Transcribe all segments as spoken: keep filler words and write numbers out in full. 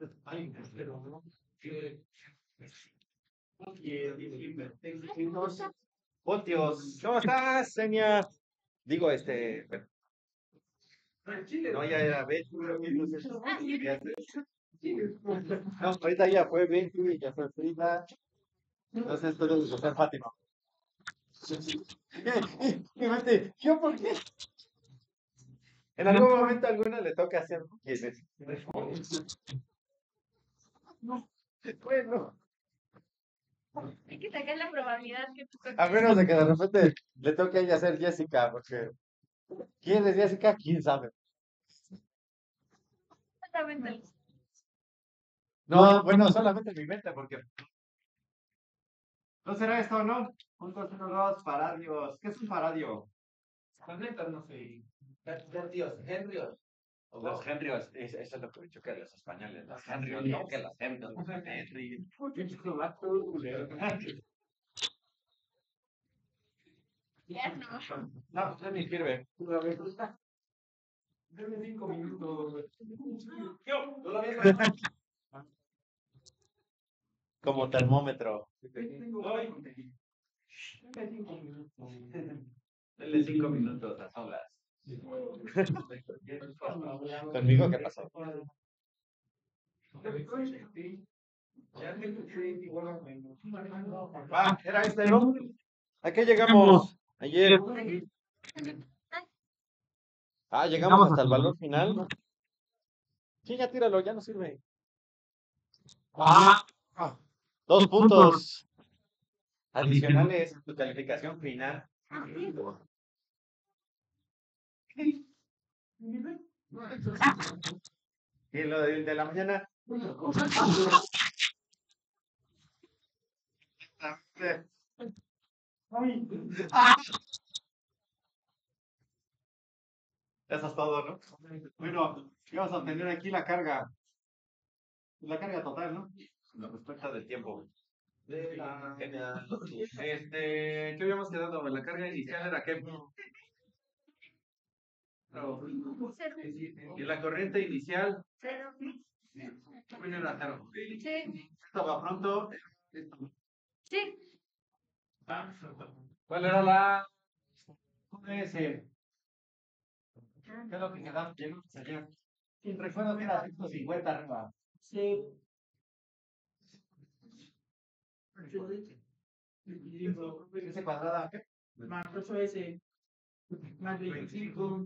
Ay, pero no. Pontios, ¿cómo estás, señor? Digo, este, bueno, no, ya era Betty, entonces, ya sé. No, ahorita ya fue Betty, ya fue Frida, entonces tú debes ser Fátima. Y Betty, ¿yo por qué? En algún momento a alguna le toca hacer quién es. Bueno, Hay que sacar la probabilidad que tú a menos de que de repente le toque a ella ser Jessica, porque ¿quién es Jessica? ¿Quién sabe? exactamente. No, bueno, solamente en mi mente, porque no será esto, ¿no? Puntos uno, dos, paradios. ¿Qué es un paradio? Planeta, no sé. Dios, Henrios. Los Henryos, es- eso es lo que me choca de los españoles. Los Henryos, no que los Henryos. Henry. Ya no. No, eso ni sirve. Deme cinco minutos. Yo, Como termómetro. Ay, deme cinco minutos. Dale cinco minutos a solas. ¿Conmigo qué pasó? Va, era este, ¿no? ¿A qué llegamos ayer? Ah, llegamos hasta el valor final. Sí, ya tíralo, ya no sirve. Ah, Dos puntos adicionales a tu calificación final. Y lo del de la mañana. Eso es todo, ¿no? Bueno, vamos a tener aquí la carga. La carga total, ¿no? La respuesta del tiempo. de la. Genial. Este, ¿qué habíamos quedado? La carga inicial era qué? Cero. Y la corriente inicial, Cero. ¿cuál era cero? Sí. Esto va pronto. Sí. ¿Cuál era la Q S? ¿Qué es lo que quedamos? Llegamos allá. Sí, recuerdo que era ciento cincuenta arriba. Sí. ¿Ese cuadrada qué? Más ocho S. Más veinticinco.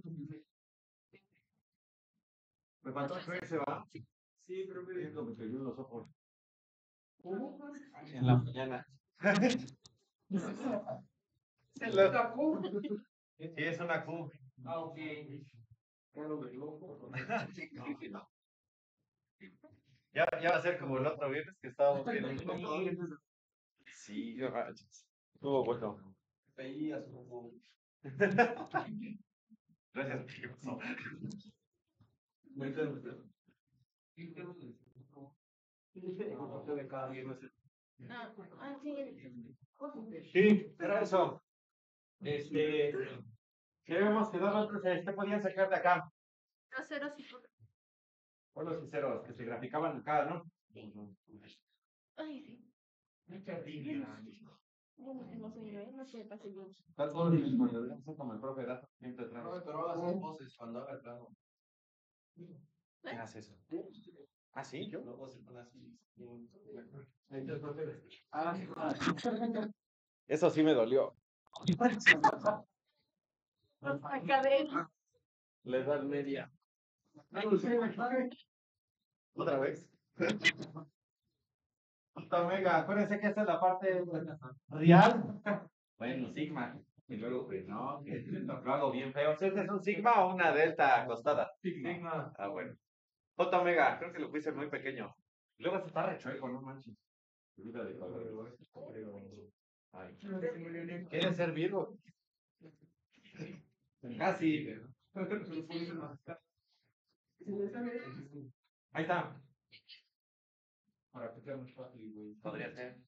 Me faltó ocho S, ¿va? Sí, pero Es lo que te dio los ojos. ¿cómo? En la mañana. ¿Se lo sacó? Sí, es una Q. Ah, ok. Claro, de loco. Ya, ya va a ser como el otro viernes que estábamos viendo. Sí, no manches. Estuvo bueno. Veías como. Gracias. ¿Qué pasó? De cada viernes. Ah, ah, sí. Sí, era eso. Este, ¿qué habíamos quedado antes? ¿Qué podían sacar de acá? Dos ceros y por. Por los sinceros, que se graficaban acá, ¿no? Ay, sí. Yo no tengo sueño, ¿eh? No sé, pase bien. Estás todo el día, deberíamos ser como el profe Dato, siempre trae. No, pero hagas esas voces cuando haga el plano. ¿Quién hace eso? ¿Ah, sí? ¿Yo? Luego se pone así. Ah, eso sí me dolió. Acabé. Le dan media. ¿Otra vez? Puta Omega, acuérdense que esta es la parte real. Bueno, sigma. Y luego, pues no, que lo hago bien feo. ¿Este es un sigma o una delta acostada? Sigma. Ah, bueno. J omega, creo que lo puse muy pequeño. Luego se está rechueco, no manches. Olvida de color. Ay. ¿Quieres ser Virgo? Casi. Ahí está. Para que sea más fácil, güey. Podría ser.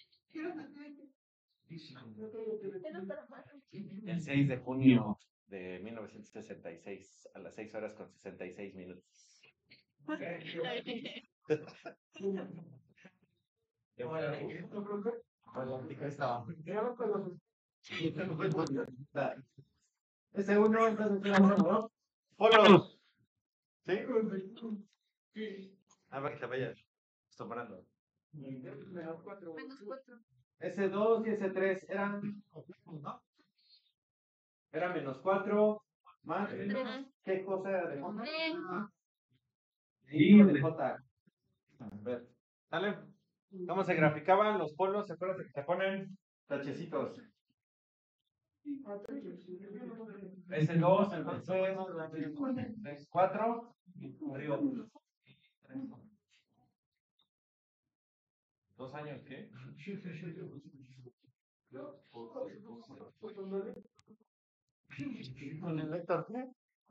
Pero para más. El seis de junio de mil novecientos sesenta y seis a las seis horas con sesenta y seis minutos. Ese uno, entonces, ¿no? Polos. ¿Sí? A ver, que te vayas. Estoy parando. Menos cuatro. S dos y S tres eran, ¿no? Era menos cuatro más. Tres. ¿Qué cosa era de J? Tres. Y de J. A ver, ¿sale? ¿Cómo se graficaban los polos? ¿Se acuerdan que se ponen tachecitos? S dos, entonces, S cuatro, arriba. ¿Dos años qué? ¿Con el lector qué?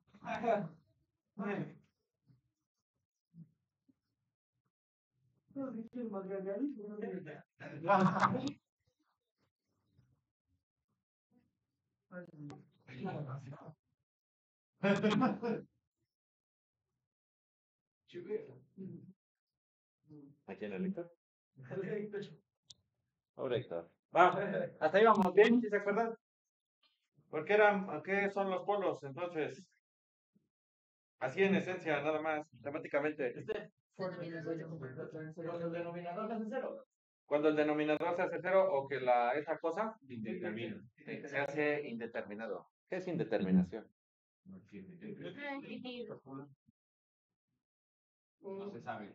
¿A quién el lector? Pobre Héctor. Va, hasta ahí vamos bien, ¿sí se acuerdan? ¿Por qué eran, qué son los polos? Entonces, así en esencia, nada más, temáticamente. Cuando el denominador es cero. Cuando el denominador se hace cero o que la esa cosa indetermina, se hace indeterminado. ¿Qué es indeterminación? No se sabe.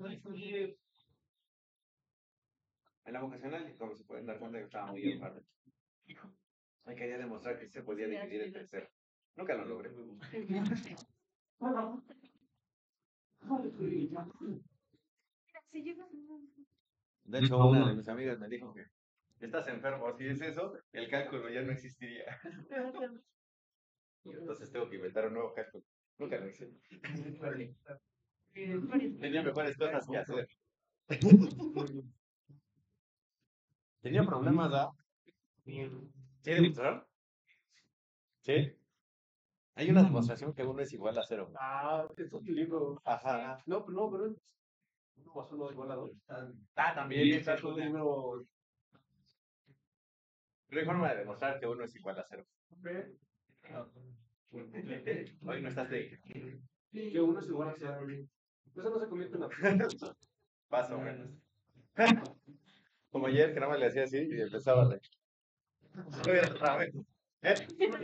En la vocacional, como se pueden dar cuenta, que estaba muy enfadado. Me quería demostrar que se podía dividir en tercero. Nunca lo logré. De hecho, una de mis amigas me dijo que estás enfermo. Si es eso, el cálculo ya no existiría. Entonces tengo que inventar un nuevo cálculo. Nunca lo hice. Tenía mejores cosas que hacer. Tenía problemas, ¿ah? ¿Sí demostraron? ¿Sí? Hay una demostración que uno es igual a cero. Ah, es un libro. Ajá. No, pero no, pero es uno más uno igual a dos. Ah, también Está es un una. libro. Pero hay forma de demostrar que uno es igual a cero. ¿Ve? Hoy no estás de Que uno es igual a cero. Eso no se convierte en la. paso menos. Como ayer que nada más le hacía así y empezaba a reír. Estoy otra vez. ¿Eh?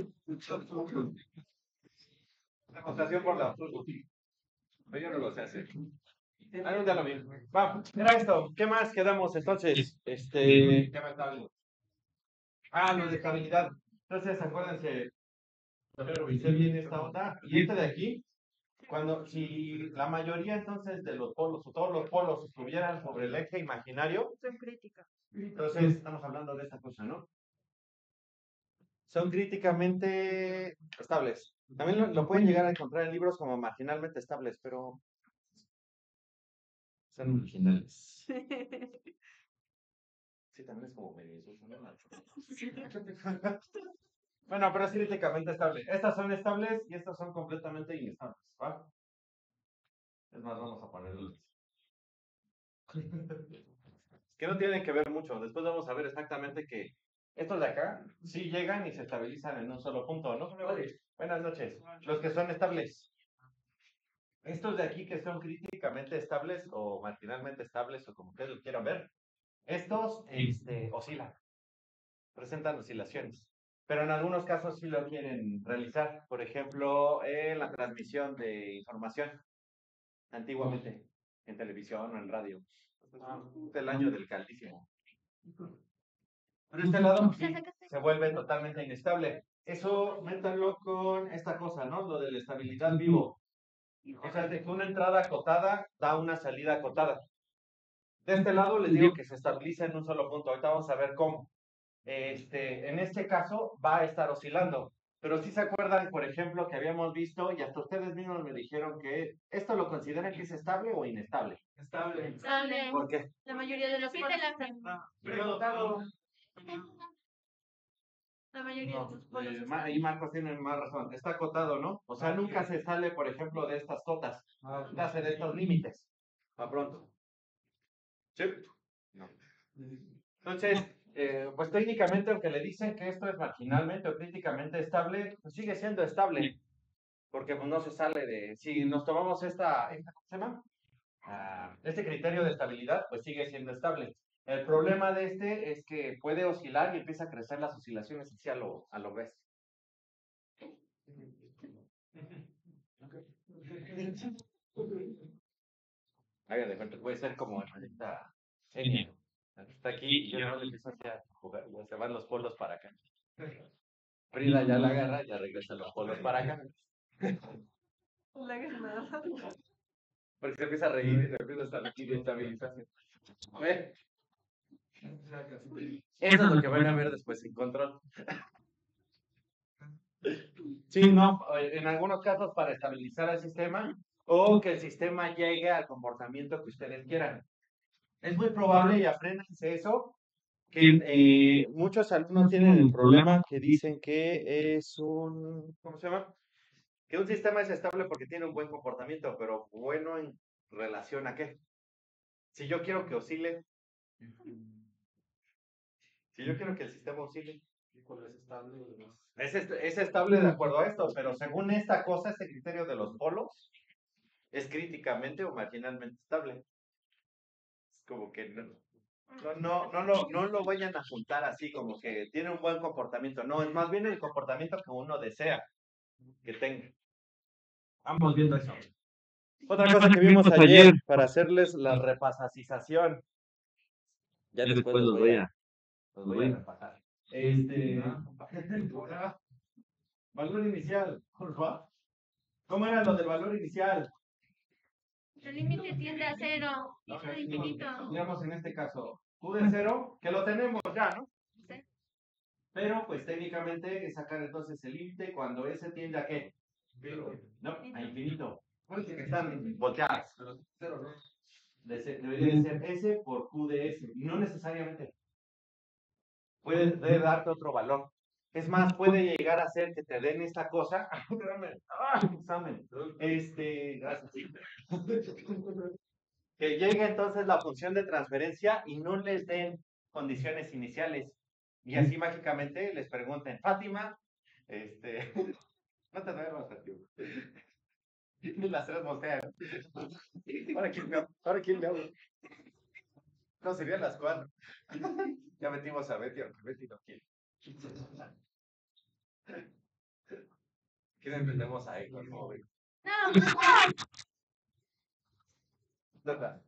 Demostración por la. Yo no lo sé hacer. Ah, no, ya lo vi. Va, era esto. ¿Qué más quedamos entonces? Este. ¿Qué me está hablando? Ah, lo de estabilidad. Entonces, acuérdense. Revisé bien esta onda. Y este de aquí, cuando si la mayoría entonces de los polos o todos los polos estuvieran sobre el eje imaginario, Son críticas. entonces estamos hablando de esta cosa, ¿no? Son críticamente estables. También lo, lo pueden llegar a encontrar en libros como marginalmente estables, pero son marginales. Sí, también es como medio insulso, ¿no? Bueno, pero es críticamente estable. Estas son estables y estas son completamente inestables, ¿va? Es más, vamos a ponerlo. Que no tienen que ver mucho. Después vamos a ver exactamente que estos de acá sí llegan y se estabilizan en un solo punto, ¿no? Buenas noches. Los que son estables. Estos de aquí que son críticamente estables o marginalmente estables o como ustedes lo quieran ver, estos este, oscilan, presentan oscilaciones. Pero en algunos casos sí lo quieren realizar. Por ejemplo, en la transmisión de información, antiguamente, en televisión o en radio. El año del caldísimo. Pero este lado sí, se vuelve totalmente inestable. Eso métanlo con esta cosa, ¿no? Lo de la estabilidad vivo. O sea, de que una entrada acotada da una salida acotada. De este lado les digo que se estabiliza en un solo punto. Ahorita vamos a ver cómo. Este, en este caso va a estar oscilando. Pero si se acuerdan, por ejemplo, que habíamos visto, y hasta ustedes mismos me dijeron que esto lo consideran que es estable o inestable. Estable. Estable. ¿Por qué? La mayoría de los polos están. Perdotado. La mayoría de los polos Eh, están. ma- ahí Marcos tiene más razón. Está acotado, ¿no? O sea, nunca se sale, por ejemplo, de estas cotas. Ah, Nunca se de estos límites. ¿A pronto? ¿Sí? No. Entonces, eh, pues técnicamente, aunque le dicen que esto es marginalmente o críticamente estable, pues sigue siendo estable, porque pues, no se sale de... Si nos tomamos esta, esta ¿cómo se llama? Ah, este criterio de estabilidad, pues sigue siendo estable. El problema de este es que puede oscilar y empieza a crecer las oscilaciones hacia lo, a lo bestia. Haga de cuenta, puede ser como esta Enya. Está aquí y yo no le empiezo a jugar, ya se van los polos para acá. Frida ya la agarra, ya regresa los polos para acá. La ganada. Porque se empieza a reír y se empieza a estar aquí de estabilización. A ver. Eso es lo que van a ver después en control. Sí, no, en algunos casos para estabilizar el sistema o que el sistema llegue al comportamiento que ustedes quieran. Es muy probable, y apréndanse eso, que eh, muchos alumnos tienen el problema que dicen que es un, ¿cómo se llama? Que un sistema es estable porque tiene un buen comportamiento, pero bueno en relación a qué. Si yo quiero que oscile, si yo quiero que el sistema oscile, ¿Cuál es estable o demás? es, est- es estable de acuerdo a esto, pero según esta cosa, este criterio de los polos, es críticamente o marginalmente estable. Es como que no, no, no, no, lo, no lo vayan a juntar así, como que tiene un buen comportamiento. No, es más bien el comportamiento que uno desea que tenga. Vamos viendo eso. Otra cosa que vimos ayer, para hacerles la repasacización. Ya después los voy a, los voy a repasar. Este, valor inicial, por favor. ¿Cómo era lo del valor inicial? El límite tiende a cero. Y es infinito. Digamos en este caso, Q de cero, que lo tenemos ya, ¿no? Sí. Pero pues técnicamente es sacar entonces el límite cuando S tiende a qué? No, a infinito. Porque están volteadas. Cero, ¿no? De ser- debería de ser S por Q de S. No necesariamente. Puede, puede darte otro valor. Es más, puede llegar a ser que te den esta cosa. Ah, examen. Este, gracias. Que llegue entonces la función de transferencia y no les den condiciones iniciales. Y así mágicamente les pregunten, Fátima, este, no te duermas, Fátima. Y las tres voltean. ¿Ahora quién me habla? ¿Ahora quién me habla? No, serían las cuatro. Ya metimos a Betty, aunque Betty no quiere. ¿Quién entendemos a Héctor? No, güey. No. ¿Verdad?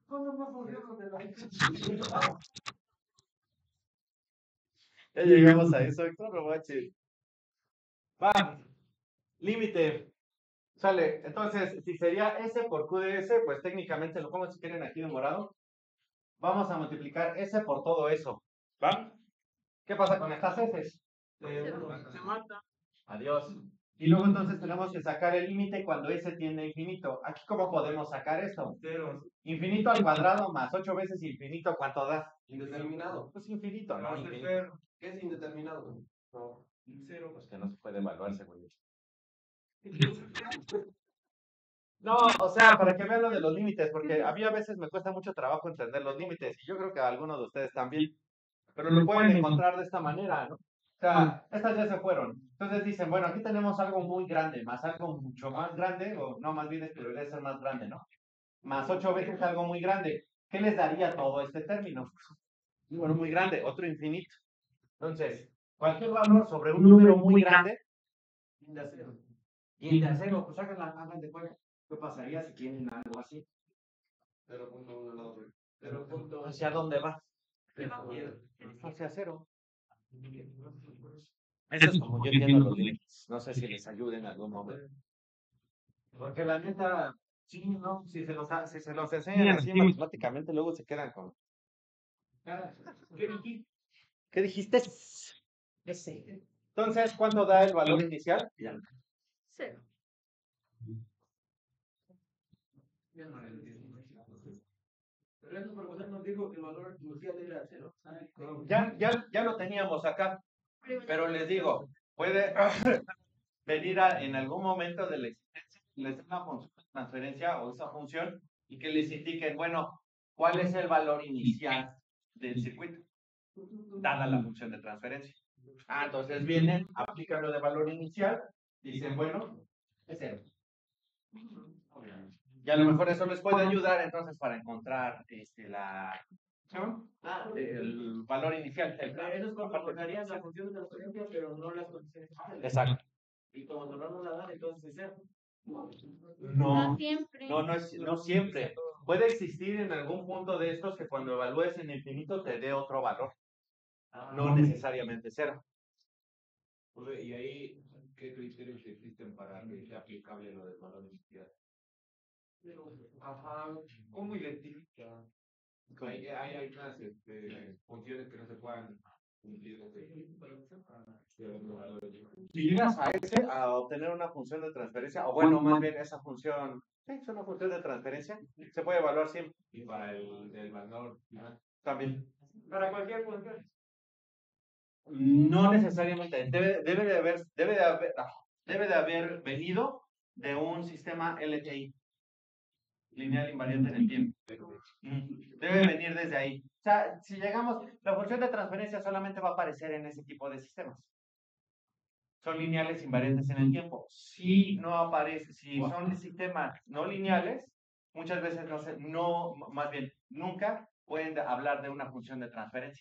Ya llegamos a eso, Héctor, no manches. Va, límite. Sale, entonces, si sería S por Q de S, pues técnicamente lo pongo si quieren aquí de morado. Vamos a multiplicar S por todo eso. ¿Va? ¿Qué pasa con estas S? Se mata. Adiós. Y luego entonces tenemos que sacar el límite cuando S tiende a infinito. Aquí, ¿cómo podemos sacar esto? Cero. Infinito al cuadrado más ocho veces infinito, ¿cuánto da? Indeterminado. Pues infinito, ¿no? No, Infinito. ¿qué es indeterminado? No. Cero. Pues que no se puede evaluar según yo. No, o sea, para que vean lo de los límites, porque a mí a veces me cuesta mucho trabajo entender los límites, y yo creo que a algunos de ustedes también, pero lo pueden encontrar de esta manera, ¿no? O sea, estas ya se fueron. Entonces dicen, bueno, aquí tenemos algo muy grande, más algo mucho más grande, o no, más bien es que debería ser más grande, ¿no? Más ocho veces algo muy grande. ¿Qué les daría todo este término? Bueno, muy grande, otro infinito. Entonces, cualquier valor sobre un número muy grande, tiende a cero. Tiende a cero, pues hagan, la, hagan de cuenta. ¿Qué pasaría si tienen algo así? Cero punto uno al lado. Cero punto. ¿Hacia dónde va? Se va. Hacia cero. Eso es como yo entiendo los límites. No sé si les ayude en algún momento. Porque la neta, sí, ¿no? Si se los, ha- si se los enseñan así matemáticamente, luego se quedan con. ¿Qué dijiste? ¿Qué dijiste? Ese. Entonces, ¿cuánto da el valor inicial? Cero. Pero eso profesor nos dijo que el valor inicial era cero. Ya, ya, ya lo teníamos acá, pero les digo, puede venir a- en algún momento de la existencia, les da una función de transferencia o esa función y que les indiquen, bueno, cuál es el valor inicial del circuito, dada la función de transferencia. Ah, entonces vienen, aplican lo de valor inicial, dicen, bueno, es cero. Y a lo mejor eso les puede ayudar entonces para encontrar este, la, ah, el valor inicial. El, Esos comportarían la función de transferencia, pero no las condiciones iniciales. exacto. Y como nos vamos a dar, entonces es cero. No No, siempre. no, no, es, no siempre. Puede existir en algún punto de estos que cuando evalúes en infinito te dé otro valor, no necesariamente cero. Y ahí, ¿qué criterios existen para que sea aplicable lo del valor inicial? Ajá, ¿cómo identifica? Hay, hay, hay unas este, funciones que no se puedan cumplir. Si llegas a ese, a obtener una función de transferencia, o bueno, más bien esa función, sí, es una función de transferencia, se puede evaluar siempre. Y para el, el valor final. También. Para cualquier función. No necesariamente. Debe, debe, de haber, debe, de haber, ah, debe de haber venido de un sistema L T I, lineal invariante en el tiempo. Debe venir desde ahí. O sea, si llegamos, la función de transferencia solamente va a aparecer en ese tipo de sistemas. Son lineales invariantes en el tiempo. Si no aparece, si son sistemas no lineales, muchas veces no se, no, más bien, nunca pueden hablar de una función de transferencia.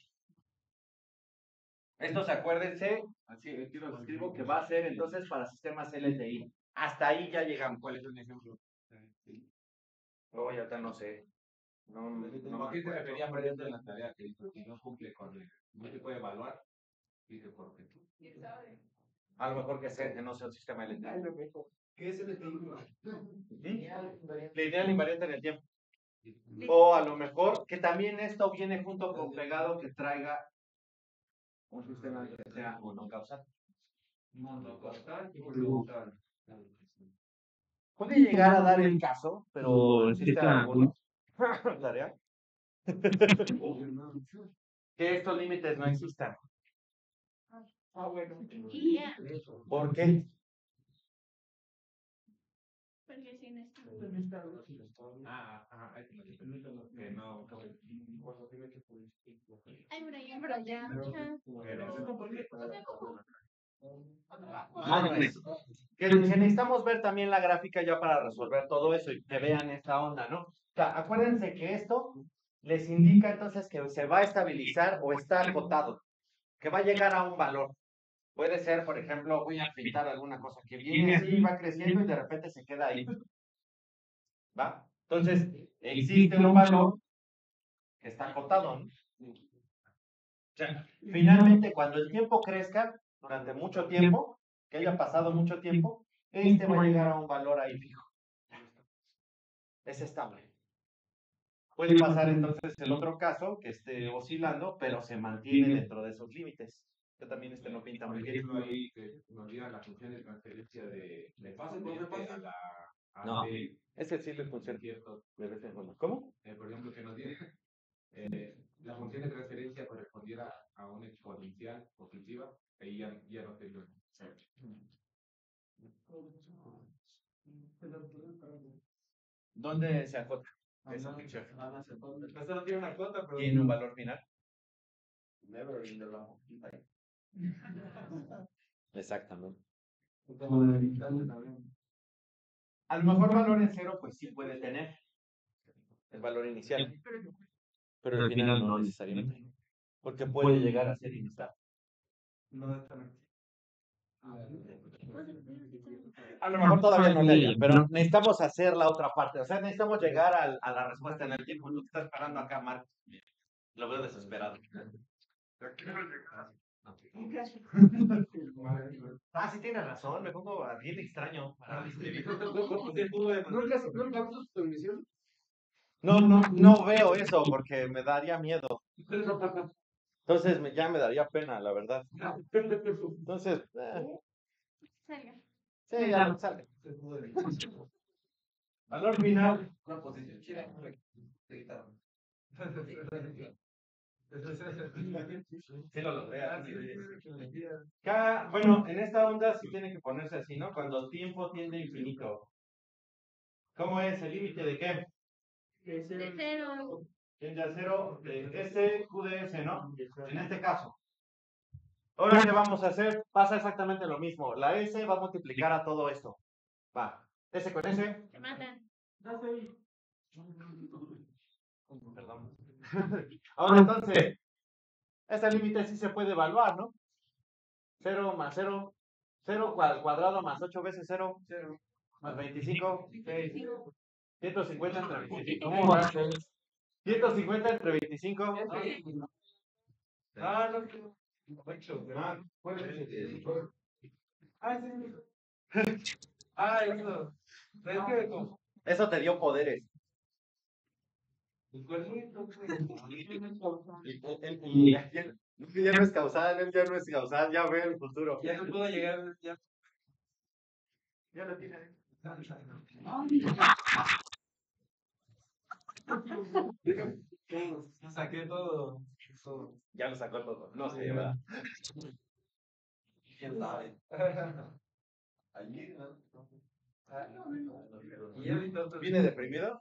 Estos, acuérdense, así aquí los escribo, que va a ser entonces para sistemas L T I. Hasta ahí ya llegamos. ¿Cuál es un ejemplo? Oh, ya te no sé. No, no, No, aquí se refería a de la tarea que hizo, que no cumple con el, no se puede evaluar, dice por qué. A lo mejor que sea, que no sea un sistema L T I. ¿Qué es el T I? Lineal invariante en el tiempo. O a lo mejor que también esto viene junto con pegado que traiga un sistema que sea monocausal. Monocausal y causal. Puede llegar a dar el caso, pero existe alguna tarea que estos límites no existan. Ah, bueno. Yeah. ¿Por qué? Porque si no está. Ah, ah, es que no. Ay, Brian, pero ya. Ah, no es. Que, que necesitamos ver también la gráfica ya para resolver todo eso y que vean esta onda, ¿no? O sea, acuérdense que esto les indica entonces que se va a estabilizar o está acotado, que va a llegar a un valor. Puede ser, por ejemplo, voy a pintar alguna cosa que viene así, va creciendo y de repente se queda ahí. ¿Va? Entonces, existe un valor que está acotado, ¿no? O sea, finalmente, cuando el tiempo crezca, durante mucho tiempo, que haya pasado mucho tiempo, este va a llegar a un valor ahí fijo. Es estable. Puede pasar entonces el otro caso, que esté oscilando, pero se mantiene dentro de esos límites. Que también este no pinta muy Por bien. ejemplo, ahí que nos diga la función de transferencia de, de fase a la a No, de ese sí le funciona. ciertos, De vez en cuando. ¿Cómo? eh, por ejemplo, que nos diga eh, la función de transferencia correspondiera a una exponencial positiva, ahí ya, ya no sería. ¿Dónde se acota esa función? Esto no tiene una cuota, pero. Tiene un valor final. Never in the long. Exactamente. Como de habitante también. A lo mejor valor en cero, pues sí puede tener el valor inicial, pero al final no necesariamente, porque puede llegar a ser inestable. No exactamente. A lo mejor todavía no le hallan, pero necesitamos hacer la otra parte, o sea, necesitamos llegar al, a la respuesta en el tiempo. Tú estás esperando acá, Marco. Lo veo desesperado. Ah, sí tienes razón, me pongo bien extraño para escribir. ¿Nunca nunca has visto su televisión? No, no, no veo eso porque me daría miedo. Entonces me, ya me daría pena, la verdad. Entonces, eh, Salga. sí, ya no sale. Valor final. Una posición chida. Se quitaron. Sí lo logré. Cada, bueno, en esta onda sí tiene que ponerse así, ¿no? Cuando el tiempo tiende a infinito. ¿Cómo es el límite de qué? Es De el- cero. Tiende a cero de S, Q de S, ¿no? En este caso. Ahora, ¿qué vamos a hacer? Pasa exactamente lo mismo. La S va a multiplicar a todo esto. Va. S con S. Se matan. Perdón. Ahora entonces, este límite sí se puede evaluar, ¿no? cero más cero. cero al cuadrado más ocho veces cero. cero. Más veinticinco. seis. ciento cincuenta entre veinticinco. ¿Cómo va? ciento cincuenta entre veinticinco. Ah, no, que- ocho. Ah, Ah, sí. Ah, eso. Es que como eso te dio poderes. el cuernito, pues. Y, y- y- ya, ya no es causal, él ya no es causal, ya ve el futuro. Ya no puedo llegar, ya. Ya lo tiene. Saqué todo. todo. Ya lo sacó todo. No sé, ¿verdad? ¿Quién sabe? Allí, ¿no? Ah, y ya vi tantos- ¿Viene deprimido?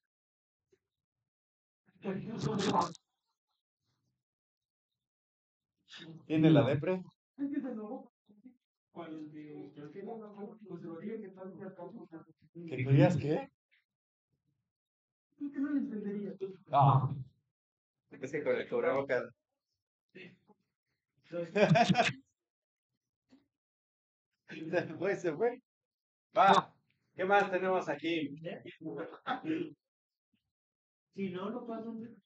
¿Tiene la depre? Es que se enojó. Cuando el que- el que no, no, no, pues se lo dije que tal vez acabó. ¿Que querías qué? ¿Tú qué no le entenderías? Ah. Es que con el cubrebocas. Se fue, se fue. Va. ¿Qué más tenemos aquí? Si no, no pasa nada.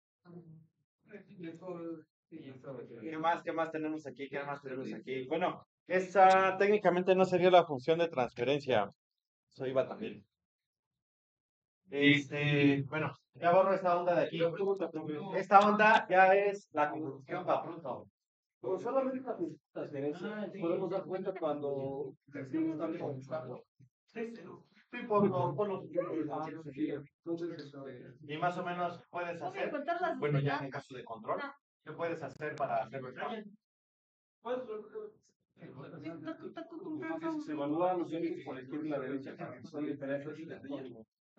¿Qué más, qué más tenemos aquí? ¿Qué más tenemos aquí? Bueno, esa técnicamente no sería la función de transferencia. Eso iba también. Este, bueno, ya borro esta onda de aquí. Esta onda ya es la conjunción para pronto. O solamente la transferencia. Podemos dar cuenta cuando decimos darle con buscarlo. Sí, por, por, por los- Entonces, este, Y más o menos puedes Voy a hacer, contar las bueno, ya en desventajas. caso de control, Ah. ¿qué puedes hacer para hacerlo examen? se evalúan los índices por la izquierda y la derecha para que son diferentes y las niñas.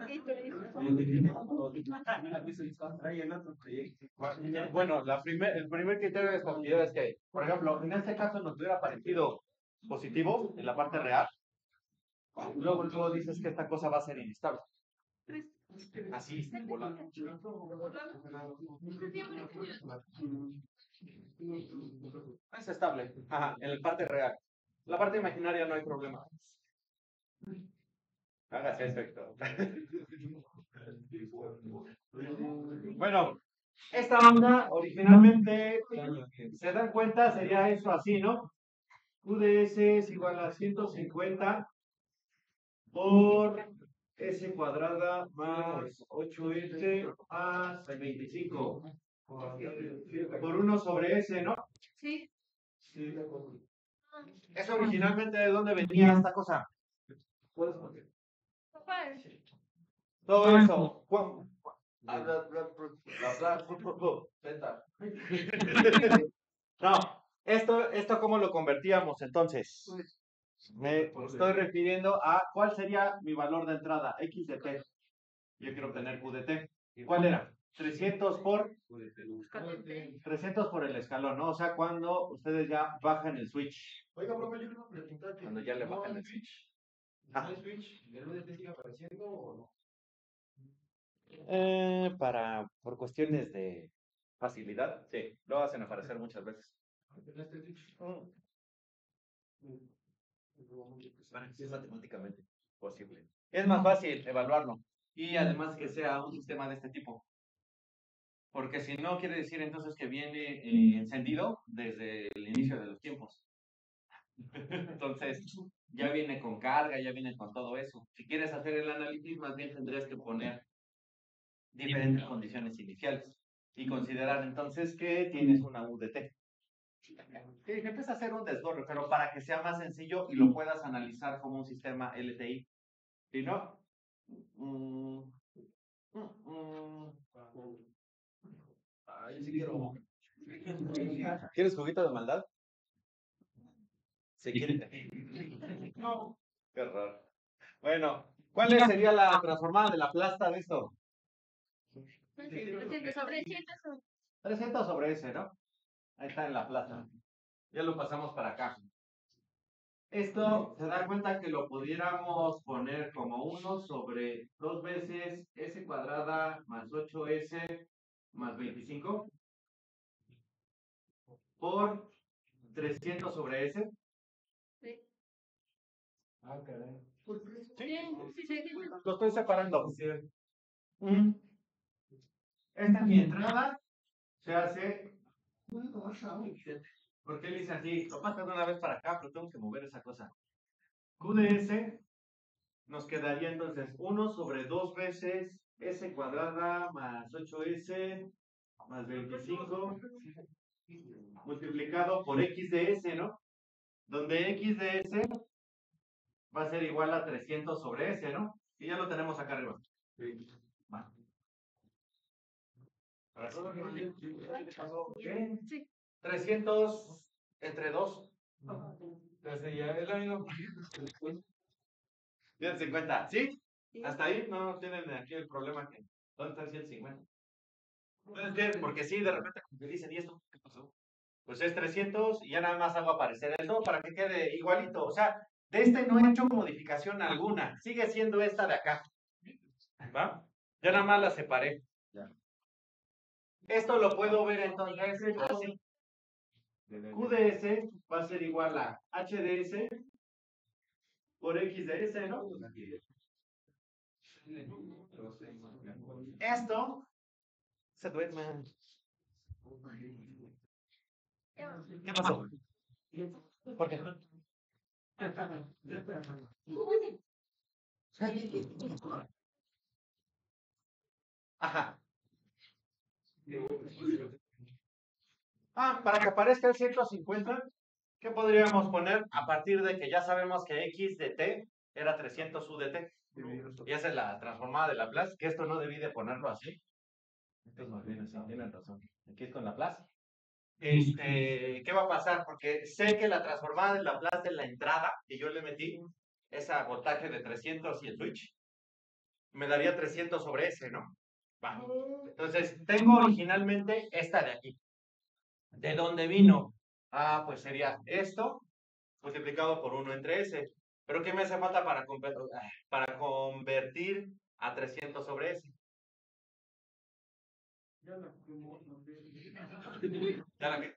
Bueno, la primer, el primer criterio de estabilidad es que, por ejemplo, en este caso nos hubiera parecido positivo en la parte real. Luego tú dices que esta cosa va a ser inestable. Así, volando. Es estable. Ajá, en la parte real. La parte imaginaria no hay problema. Hágase efecto. Bueno, esta onda originalmente, se dan cuenta, sería eso así, ¿no? Q de S es igual a ciento cincuenta por S cuadrada más ocho S más veinticinco. Por uno sobre S, ¿no? Sí. Eso originalmente, ¿de dónde venía esta cosa? Papá, Todo eso. ¿Cuán- No, esto, esto ¿cómo lo convertíamos entonces? Me estoy refiriendo a cuál sería mi valor de entrada, X de T. Yo quiero obtener Q de T. ¿Y cuál era? trescientos por trescientos por el escalón, ¿no? O sea, cuando ustedes ya bajan el switch. Oiga, profe, yo quiero preguntar que Cuando ya le no bajan hay el switch. Ah. ¿No hay switch? ¿El U D T sigue apareciendo o no? Eh, para, por cuestiones de facilidad, sí, lo hacen aparecer muchas veces. ¿No está el switch? Bueno, sí es matemáticamente posible. Es más fácil evaluarlo y además que sea un sistema de este tipo. Porque si no, quiere decir entonces que viene eh, encendido desde el inicio de los tiempos. Entonces, ya viene con carga, ya viene con todo eso. Si quieres hacer el análisis, más bien tendrías que poner diferentes condiciones iniciales y considerar entonces que tienes una U D T. Que empieza a hacer un desborre, pero para que sea más sencillo y lo puedas analizar como un sistema L T I. Si no, mm, mm, mm. Ah, yo sí quiero. ¿Quieres juguito de maldad? Se quiere. No. Qué raro. Bueno, ¿cuál sería la transformada de la plasta de esto? trescientos sobre trescientos sobre S, ¿no? Ahí está en la plaza. Ya lo pasamos para acá. Esto se da cuenta que lo pudiéramos poner como uno sobre dos veces S cuadrada más ocho S más veinticinco por trescientos sobre S. Ah, caray. Sí, sí, sí. Lo estoy separando. Mm. Esta es mi entrada. Se hace. ¿Por qué le hice así? Lo pasas de una vez para acá, pero tengo que mover esa cosa. Q de S nos quedaría entonces uno sobre dos veces S cuadrada más ocho S más veinticinco multiplicado por X de S, ¿no? Donde X de S va a ser igual a trescientos sobre S, ¿no? Y ya lo tenemos acá arriba. Va. Sí. trescientos entre dos. Entonces ya es la misma. ciento cincuenta, ¿sí? Hasta ahí no tienen aquí el problema que. ¿Dónde está el ciento cincuenta? Entonces, ¿qué? Porque sí, de repente me dicen, ¿y esto qué pasó? Pues es trescientos y ya nada más hago aparecer eso para que quede igualito. O sea, de este no he hecho modificación alguna. Sigue siendo esta de acá. ¿Va? Ya nada más la separé. Esto lo puedo ver entonces así. Q de S va a ser igual a H de S por X de S, ¿no? Esto se duerme. ¿Qué pasó? ¿Por qué? Ajá. Ah, para que aparezca el ciento cincuenta, ¿qué podríamos poner a partir de que ya sabemos que X de T era trescientos U de T? Y esa es la transformada de Laplace, que esto no debí de ponerlo así. Esto es más bien así, tienen razón. Aquí es con Laplace. Este, ¿qué va a pasar? Porque sé que la transformada de Laplace de la entrada, que yo le metí ese voltaje de trescientos y el switch, me daría trescientos sobre S, ¿no? Va. Entonces, tengo originalmente esta de aquí. ¿De dónde vino? Ah, pues sería esto multiplicado por uno entre S. ¿Pero qué me hace falta para, para convertir a trescientos sobre S? ¿Ya la que?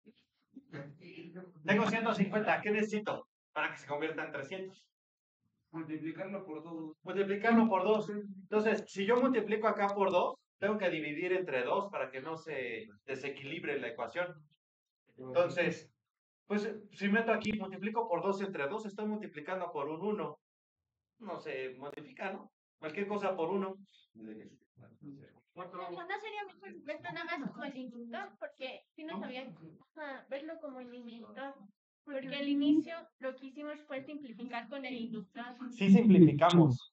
Tengo ciento cincuenta. ¿Qué necesito para que se convierta en trescientos? Multiplicarlo por dos. Multiplicarlo por dos. Entonces, si yo multiplico acá por dos, tengo que dividir entre dos para que no se desequilibre la ecuación. Entonces, pues si meto aquí, multiplico por dos entre dos, estoy multiplicando por un uno. No se modifica, ¿no? Cualquier cosa por uno. No sería mejor verlo nada más como el inductor, porque si no sabía ajá, verlo como el inductor. Porque al inicio lo que hicimos fue simplificar con el inductor. Sí simplificamos.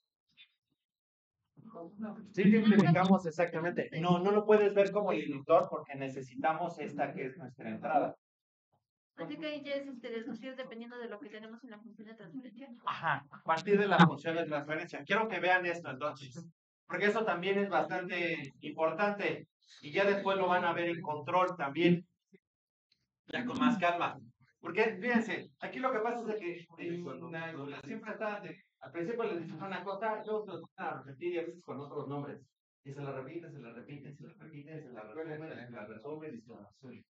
Sí simplificamos exactamente. No, no lo puedes ver como el inductor porque necesitamos esta que es nuestra entrada. Así que ahí ya es este, deducir dependiendo de lo que tenemos en la función de transferencia. Ajá, a partir de la función de transferencia. Quiero que vean esto entonces, porque eso también es bastante importante y ya después lo van a ver en control también, ya con más calma. Porque fíjense, aquí lo que pasa es de que eh, la- siempre está, de- al principio les dicen una cosa, luego se lo van a repetir y a veces con otros nombres. Y se la repiten, se la repiten, se la repiten, se la resumen, se la resumen y se la resumen.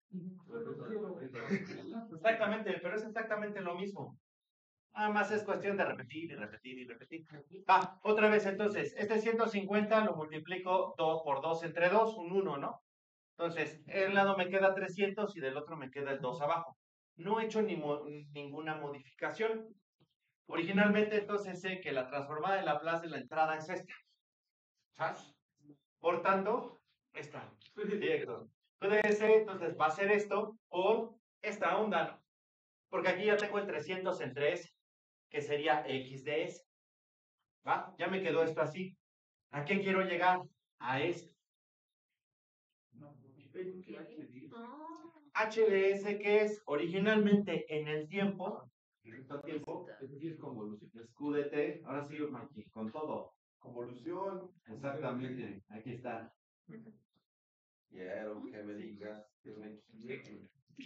Exactamente, pero es exactamente lo mismo. Nada más es cuestión de repetir y repetir y repetir. Ah, otra vez entonces, este ciento cincuenta lo multiplico dos por dos entre dos, un uno, ¿no? Entonces, el lado me queda trescientos y del otro me queda el dos abajo. No he hecho ni mo ninguna modificación. Originalmente entonces sé que la transformada de Laplace de la entrada es esta. ¿Sabes? Por tanto, esta. Directo. Entonces, entonces va a ser esto por esta onda, ¿no? Porque aquí ya tengo el trescientos entre S, que sería X de S. ¿Va? Ya me quedó esto así. ¿A qué quiero llegar? A esto. H de S, que es originalmente en el tiempo, tiempo, es convolución, es Q de T, ahora sí, aquí, con todo. Convolución, exactamente, aquí está. Quiero que me digas que me quiere.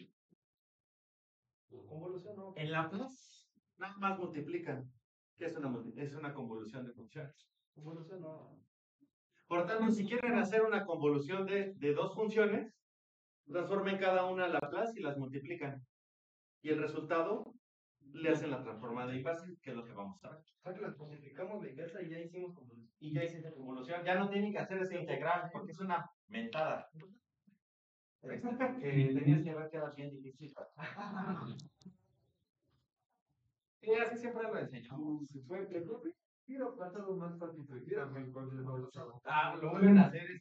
Convolución, ¿no? En Laplace, nada más multiplican. ¿Qué es una, multi- es una convolución de funciones? Convolución, no. Por tanto, si quieren hacer una convolución de, de dos funciones, transformen cada una a Laplace y las multiplican. Y el resultado le hacen la transformada inversa, que es lo que vamos a ver. O sea que las multiplicamos la inversa y ya hicimos convolución. Y ya hice esa convolución. Ya no tienen que hacer esa integral, porque es una mentada. Que tenías que ver que era bien difícil. Sí, así siempre lo enseñamos. Si fue que no, quiero pasarlo más fácil. Ah, lo vuelven a hacer.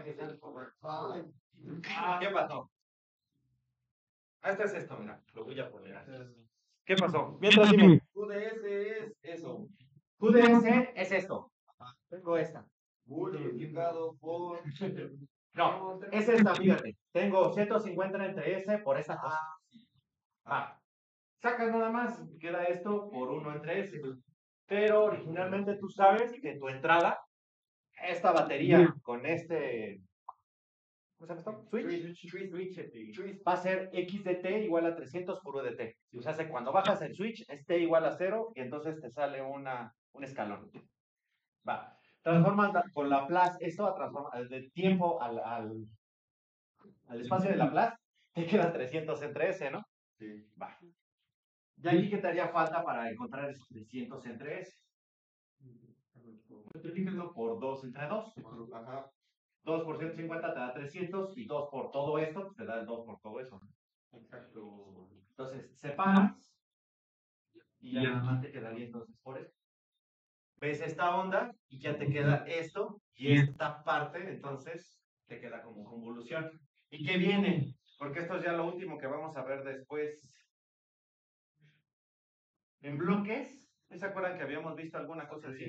Ah, ¿qué pasó? Ah, este es esto, mira. Lo voy a poner aquí. ¿Qué pasó? Mientras dime. Q D S es eso. Q D S es esto. Tengo esta. Multiplicado por. No, es esta, fíjate. Tengo ciento cincuenta entre S por esta cosa. Ah. Sacas nada más, queda esto por uno entre S. Pero originalmente tú sabes que tu entrada, esta batería con este. ¿Cómo se llama esto? Switch. Switch va a ser X de T igual a trescientos por U de T. O sea, cuando bajas el switch es T igual a cero y entonces te sale una, un escalón. Va. Transformas la- con Laplace esto a transformar de tiempo al, al, al espacio de Laplace, te queda trescientos entre S, ¿no? Sí. Va. ¿Y aquí qué te haría falta para encontrar esos trescientos entre S? Multiplíquenlo por dos entre dos. Ajá. dos por ciento cincuenta te da trescientos y dos por todo esto pues te da el dos por todo eso. Exacto. Entonces, separas y ya nada más te quedaría entonces por esto. Ves esta onda y ya te queda esto y esta parte, entonces te queda como convolución. ¿Y qué viene? Porque esto es ya lo último que vamos a ver después. En bloques, ¿se acuerdan que habíamos visto alguna cosa así?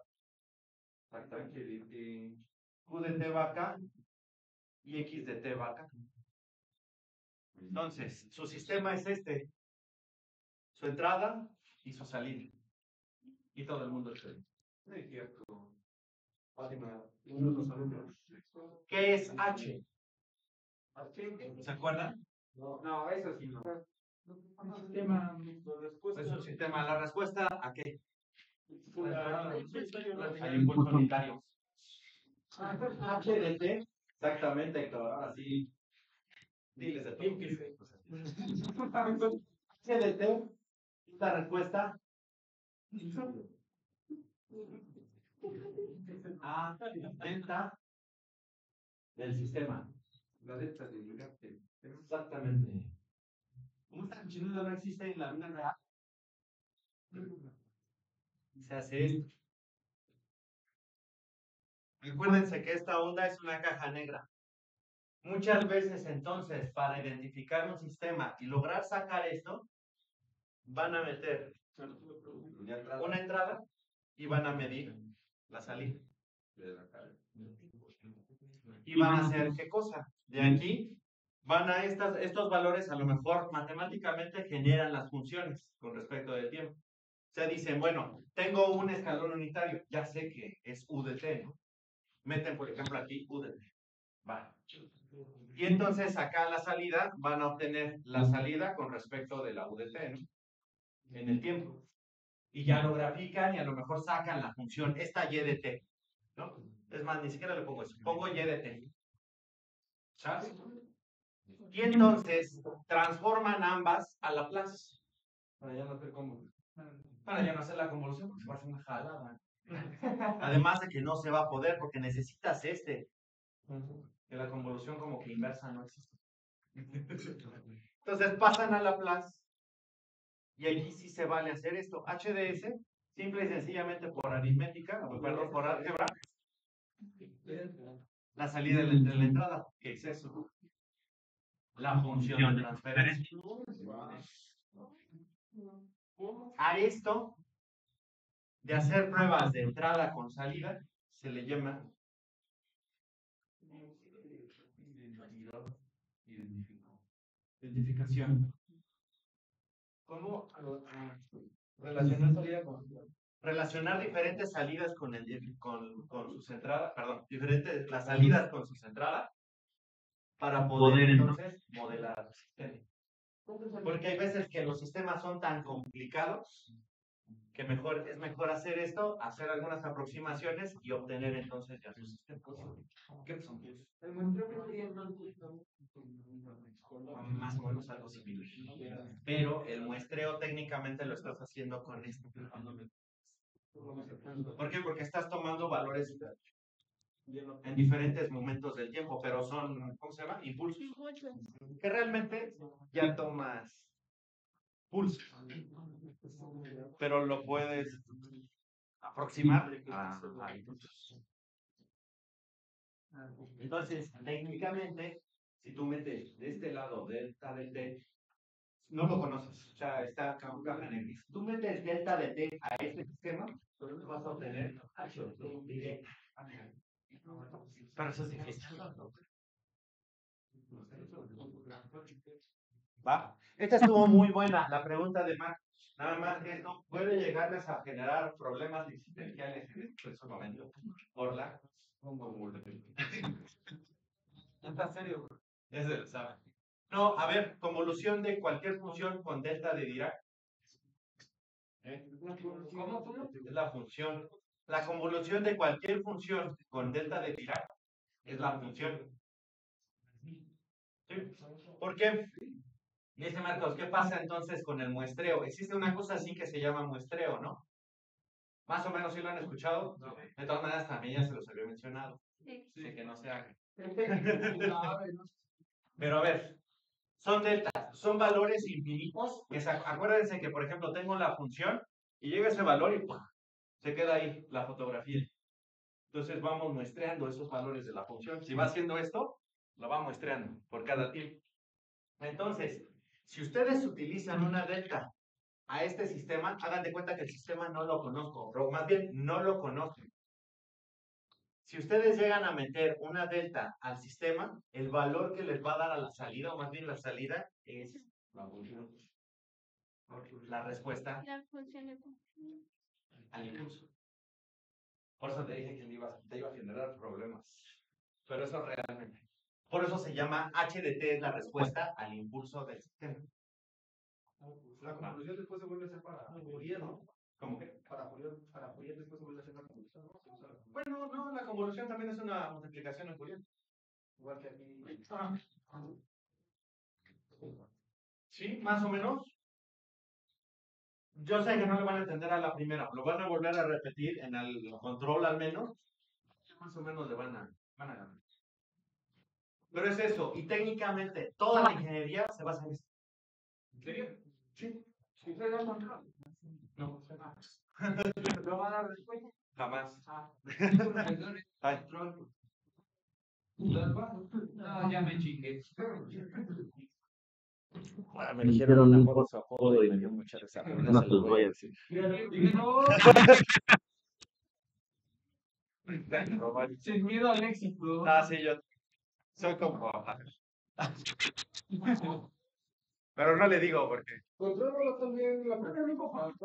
Exactamente. Q de T va acá y X de T va acá. Entonces, su sistema es este. Su entrada y su salida. Y todo el mundo es feliz. Es cierto. ¿Qué es H? ¿Se acuerdan? No, eso sí no. Sistema. Es un sistema. ¿La respuesta a qué? Al impulso unitario. H de T. Exactamente, Héctor. Ahora sí. Diles de todo. H de T. La respuesta. A delta del sistema. La delta de ligarte. Exactamente. ¿Cómo esta cochinada no existe en la vida real? Se hace esto. Acuérdense que esta onda es una caja negra. Muchas veces entonces, para identificar un sistema y lograr sacar esto, van a meter una entrada y van a medir la salida. Y van a hacer qué cosa. De aquí van a estas, estos valores, a lo mejor matemáticamente generan las funciones con respecto del tiempo. O sea, dicen, bueno, tengo un escalón unitario, ya sé que es U de T, ¿no? Meten, por ejemplo, aquí U de T. Va. Y entonces acá la salida van a obtener la salida con respecto de la U de T, ¿no? En el tiempo. Y ya lo grafican y a lo mejor sacan la función, esta Y de T, ¿no? Es más, ni siquiera le pongo eso, pongo Y de T. ¿Sabes? Y entonces transforman ambas a Laplace. Para ya no hacer como. Para ya no hacer la convolución porque se va a hacer una jalada. Además de que no se va a poder porque necesitas este. Que la convolución como que inversa no existe. Entonces pasan a Laplace y aquí sí se vale hacer esto. H D S, simple y sencillamente por aritmética, o perdón, por álgebra, la salida de la, de la entrada, que es eso. La función de transferencia. A esto de hacer pruebas de entrada con salida se le llama identificación. ¿Cómo relacionar salida con. relacionar diferentes salidas con, el, con, con sus entradas, perdón, diferentes, las salidas con sus entradas, para poder entonces modelar el sistema. Porque hay veces que los sistemas son tan complicados que mejor, es mejor hacer esto, hacer algunas aproximaciones y obtener entonces ya su sistema. ¿Qué son? Más o menos algo similar. Pero el muestreo técnicamente lo estás haciendo con esto. ¿Por qué? Porque estás tomando valores en diferentes momentos del tiempo, pero son, ¿cómo se llama? Impulsos. Que realmente ya tomas pulsos, pero lo puedes aproximar a, a impulsos. Entonces, técnicamente, si tú metes de este lado delta de t, no lo conoces, o sea, está caja en el Si tú metes delta de t a este sistema, vas a obtener H de t directa. Pero eso es difícil. ¿Va? Esta estuvo muy buena, la pregunta de Marcos. Nada más que esto puede llegarles a generar problemas existenciales en ese momento por la ¿está serio? Ese lo sabe. No, a ver, convolución de cualquier función con delta de Dirac. ¿Eh? ¿Cómo, cómo? Es la función. La convolución de cualquier función con delta de Dirac es la función. ¿Sí? ¿Por qué? Dice Marcos, ¿qué pasa entonces con el muestreo? Existe una cosa así que se llama muestreo, ¿no? Más o menos, ¿sí lo han escuchado? No. De todas maneras, también ya se los había mencionado. Sí. Sí, que no se haga. Pero a ver, son deltas, son valores infinitos. Que se, acuérdense que, por ejemplo, tengo la función y llega ese valor y ¡pum! Se queda ahí la fotografía. Entonces vamos muestreando esos valores de la función. Si va haciendo esto, lo va muestreando por cada tiempo. Entonces, si ustedes utilizan una delta a este sistema, hagan de cuenta que el sistema no lo conozco, o más bien no lo conocen. Si ustedes llegan a meter una delta al sistema, el valor que les va a dar a la salida, o más bien la salida, es la función. La respuesta La función de al impulso. Por eso te dije que te iba, te iba a generar problemas. Pero eso realmente. Por eso se llama H de T, es la respuesta al impulso del sistema. La convolución después se vuelve a hacer para Fourier, ¿no? ¿Cómo que? Para Fourier, para Fourier después se vuelve a hacer la convolución, ¿no? Bueno, no, la convolución también es una multiplicación en Fourier. Igual que aquí. Ah. Sí, más o menos. Yo sé que no le van a entender a la primera, lo van a volver a repetir en el control al menos. Más o menos le van a, van a ganar. Pero es eso, y técnicamente toda la ingeniería se basa en esto. ¿En serio? Sí. ¿Sí se da control? No. ¿Lo van a dar después? Jamás. Ah. Ay. No, ya me chingué. Ah, me dijeron una por su apodo y me dio mucha risa. No, no se los voy a decir. Sin miedo al éxito. Ah, sí, yo soy como... Pero no le digo porque... Contrólalo también la primera.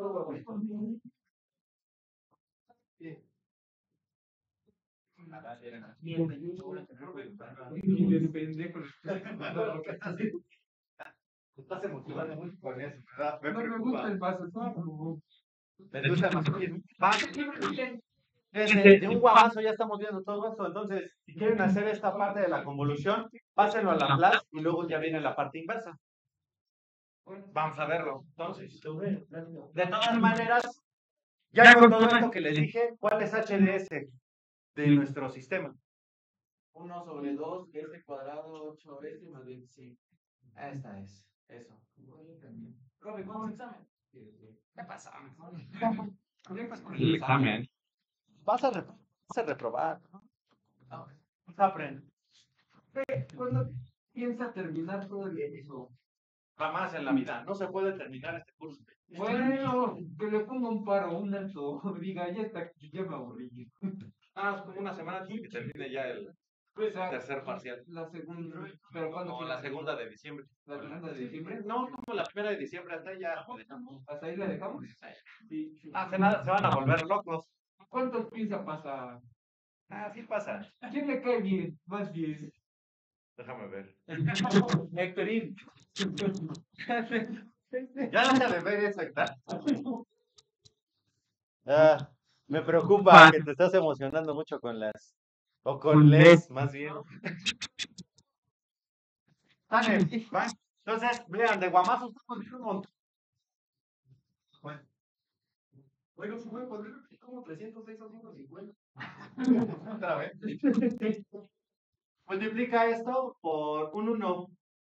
Estás emocionado mucho con eso, ¿verdad? No me gusta el vaso. Me gusta más bien. De, de un guamazo ya estamos viendo todo esto. Entonces, si quieren hacer esta parte de la convolución, pásenlo a Laplace y luego ya viene la parte inversa. Vamos a verlo. Entonces, de todas maneras, ya con todo esto que les dije, ¿cuál es H D S de nuestro sistema? uno sobre dos, S cuadrado, ocho S más veinticinco. Esta es. Eso. Profe, ¿cómo es el examen? ¿Qué pasa? El examen. Vas a, repro vas a reprobar. ¿No? Aprende. ¿Cuándo piensa terminar todo el curso? Jamás en la vida. No se puede terminar este curso. Bueno, que le ponga un paro, un alto. Diga, ya está, ya me aburrí. Ah, es como una semana aquí que termine ya el, Pues a- tercer parcial. la segunda, pero cuando O la segunda de diciembre. la segunda de diciembre, No, como la primera de diciembre, hasta ahí ya. hasta ahí la dejamos. Sí. Ah, se, na- se van a volver locos. ¿Cuántos piensa pasa? Ah, sí pasa. ¿A quién le cae bien? Más bien. Déjame ver. Héctorín. Ya deja de ver eso, Héctor. Ah, me preocupa que te estás emocionando mucho con las. O con les, más bien. Sale, va. Entonces, vean, de guamazos estamos viendo un montón. Bueno, Oiga, se puede poner como trescientos seis o ciento cincuenta. otra vez. Multiplica esto por un uno.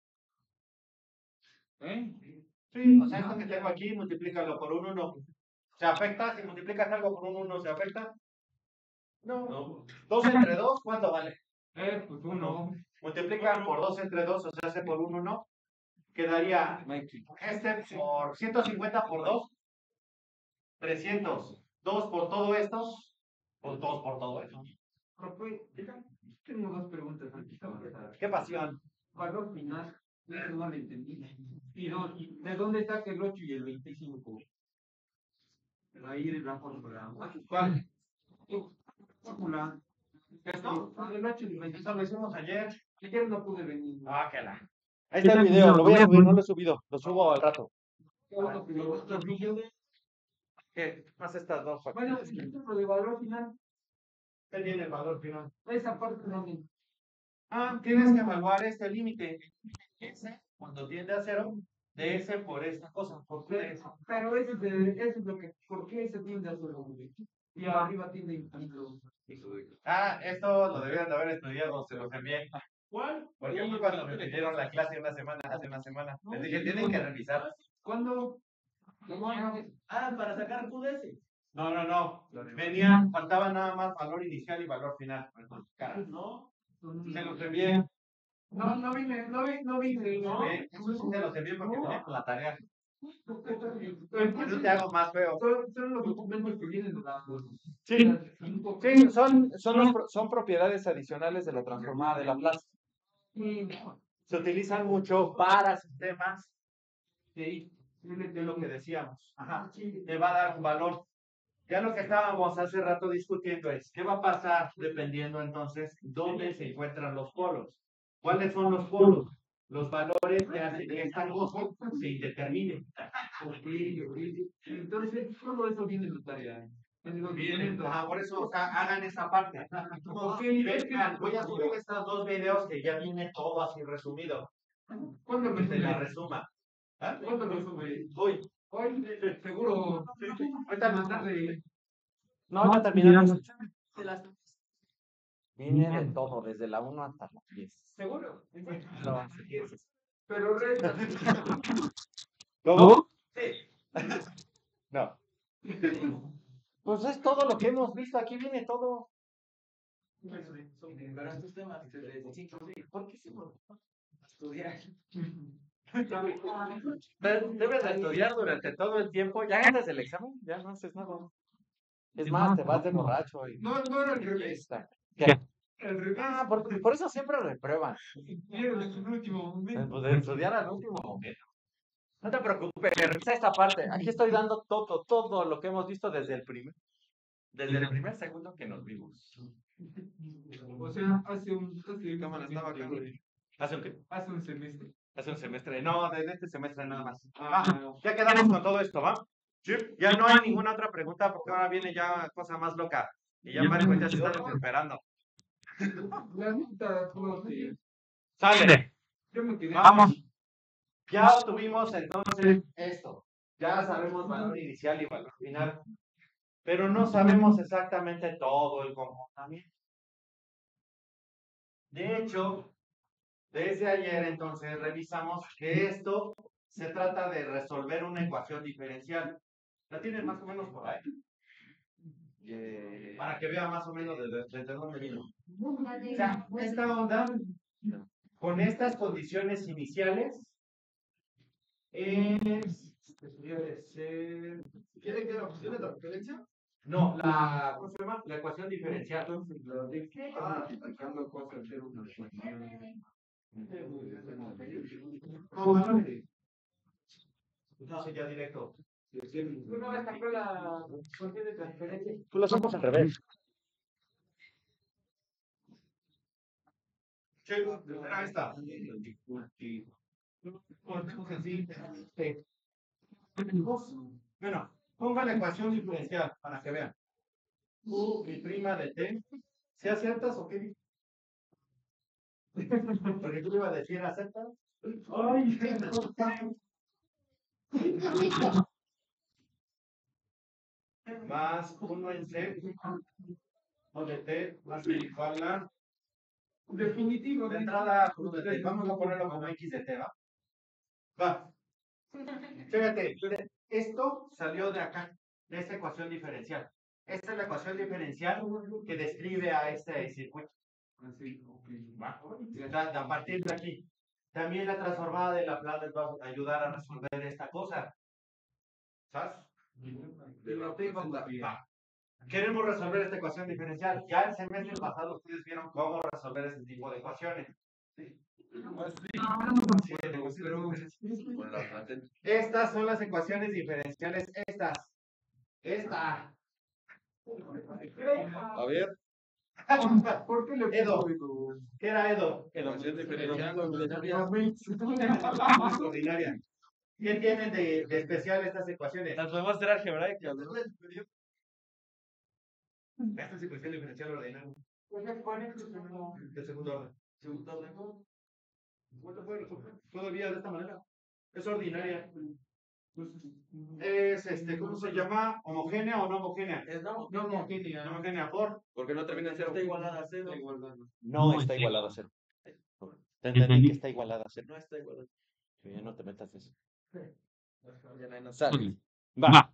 ¿Eh? Sí, o sea, esto que tengo aquí, multiplícalo por un uno. ¿Se afecta? Si multiplicas algo por un uno, ¿se afecta? No. No. dos entre dos, ¿cuánto vale? Eh, pues uno. Multiplican por dos entre dos, o sea, hace por un uno. Quedaría este por ciento cincuenta por dos. trescientos. dos por todo esto. Pues dos por todo esto. Profe, tengo dos preguntas antes de avanzar. Qué pasión. Valor final, eso no lo entendí. Y dos, ¿de dónde saca el ocho y el veinticinco? Ahí en la fórmula. ¿Cuál? Fórmula. ¿Esto? El ocho y el veinticinco. Eso lo hicimos ayer. Ayer no pude venir. Ah, qué la. Ahí está el video, lo voy a subir, no lo he subido, lo subo al rato. Bueno, pero otros millones. ¿Qué? Más estas dos. para que- Bueno, es que lo de valor final, ¿Qué tiene el valor final? esa parte no me. Ah, tienes que evaluar este límite. Ese, cuando tiende a cero, de ese por esta cosa. ¿Por qué eso? Pero eso es, de- eso es lo que. ¿Por qué se tiende a cero? Y arriba tiende a infinito. Ah, esto lo debían de haber estudiado, se los envié. ¿Cuál? Porque fue cuando me pidieron la clase una semana, hace una semana. Les dije, tienen que revisar. ¿Cuándo? Ah, para sacar Q D S. No, no, no. Venía, faltaba nada más valor inicial y valor final. No. Se los envié. No, no vine, no vine, no vine. No. Eh, Eso sí se los envié porque venía con la tarea. Entonces, No te hago más feo. son, son los documentos que vienen de la. Sí, sí, son, son, los pro- son propiedades adicionales de la transformada de Laplace. Se utilizan mucho para sistemas de, de lo que decíamos. Ajá. Te va a dar un valor. Ya lo que estábamos hace rato discutiendo es, ¿qué va a pasar dependiendo entonces dónde se encuentran los polos? ¿Cuáles son los polos? Los valores que hacen que esta cosa se indetermine. Entonces, todo eso viene en la tarea. En los Bien, documentos. ajá, por eso, o sea, hagan esa parte. Ok, Vean, voy a subir estos dos videos que ya viene todo así resumido. ¿Cuándo Que me te la resuma. ¿Ah? ¿Cuándo lo sube? Hoy. Hoy, seguro. Ahorita Más tarde. No, ya terminamos. Viene de todo, desde la uno hasta la diez. ¿Seguro? No, si quieres. Pero resta. ¿Cómo? Sí. No. Pues es todo lo que hemos visto. Aquí viene todo. Pero estos temas de cinco, ¿por qué se estudiar? Debes de estudiar durante todo el tiempo. Ya antes del examen, ya no haces nada. Es más, te vas de borracho. Y... No, no era el revés. ¿Qué? El revés. Ah, por, por eso siempre reprueban. Pierdes en el último momento. Pues de estudiar al último momento. No te preocupes, revisa esta parte. Aquí estoy dando todo, todo lo que hemos visto desde el primer, desde el primer segundo que nos vimos. O sea, hace un, hace Cámara, estaba acá. ¿Hace un qué? hace un semestre. Hace un semestre. No, desde este semestre nada más. Ah, Ah, ya quedamos con todo esto, ¿va? Sí. Ya no hay ninguna otra pregunta porque ahora viene ya cosa más loca. Y ya Marco ya se está desesperando. la neta, todo te- Sale. yo me quedé. Vamos. Ya obtuvimos entonces esto. Ya sabemos valor inicial y valor final. Pero no sabemos exactamente todo el comportamiento. De hecho, desde ayer entonces revisamos que esto se trata de resolver una ecuación diferencial. ¿La tienen más o menos por ahí? Eh, para que vean más o menos desde, desde dónde vino. O sea, esta onda, con estas condiciones iniciales, es... Debería de ser... ¿Quieren que la opción de la referencia? No, la, ¿cómo se llama? La ecuación diferencial. Ah, sacando cosas de una ecuación. No sé, ya directo. Una vez sacó la función de transferencia. Tú lo sacas al revés. Sí, era esta. Cortemos así. Sí. Bueno, ponga la ecuación diferencial para que vean. U y prima de t. ¿Sí aceptas o qué? Porque tú le ibas a decir aceptas. Ay, más uno en c o de t más igual a Definitivo. de entrada u de t. Vamos a ponerlo como x de t, ¿va? Va. Fíjate, esto salió de acá, de esta ecuación diferencial. Esta es la ecuación diferencial que describe a este circuito. Así, ok. ¿Va? A partir de aquí. También la transformada de Laplace les va a ayudar a resolver esta cosa. ¿Sabes? Va. Queremos resolver esta ecuación diferencial. Ya el semestre pasado ustedes vieron cómo resolver este tipo de ecuaciones. ¿Sí? Estas son las ecuaciones diferenciales. Estas. Esta. A ver. ¿Por qué le Edo. puso? ¿Qué era Edo? Ecuación diferencial ordinaria. Ordinaria. ¿Qué tienen de, de especial estas ecuaciones? Las podemos hacer algebraicas, ¿no? Esta es ecuación diferencial ordinaria. De segundo orden. Segundo orden. ¿Cómo te puede resolver? Todavía de esta manera. Es ordinaria. Es, este, ¿cómo se llama? ¿Homogénea o no homogénea? Es no, no homogénea. No homogénea por. Porque no termina en cero. Está igualada a cero. No está igualada a cero. Te entendí que está igualada a cero. No está igualada. Que ya no te metas eso. Sale. Va.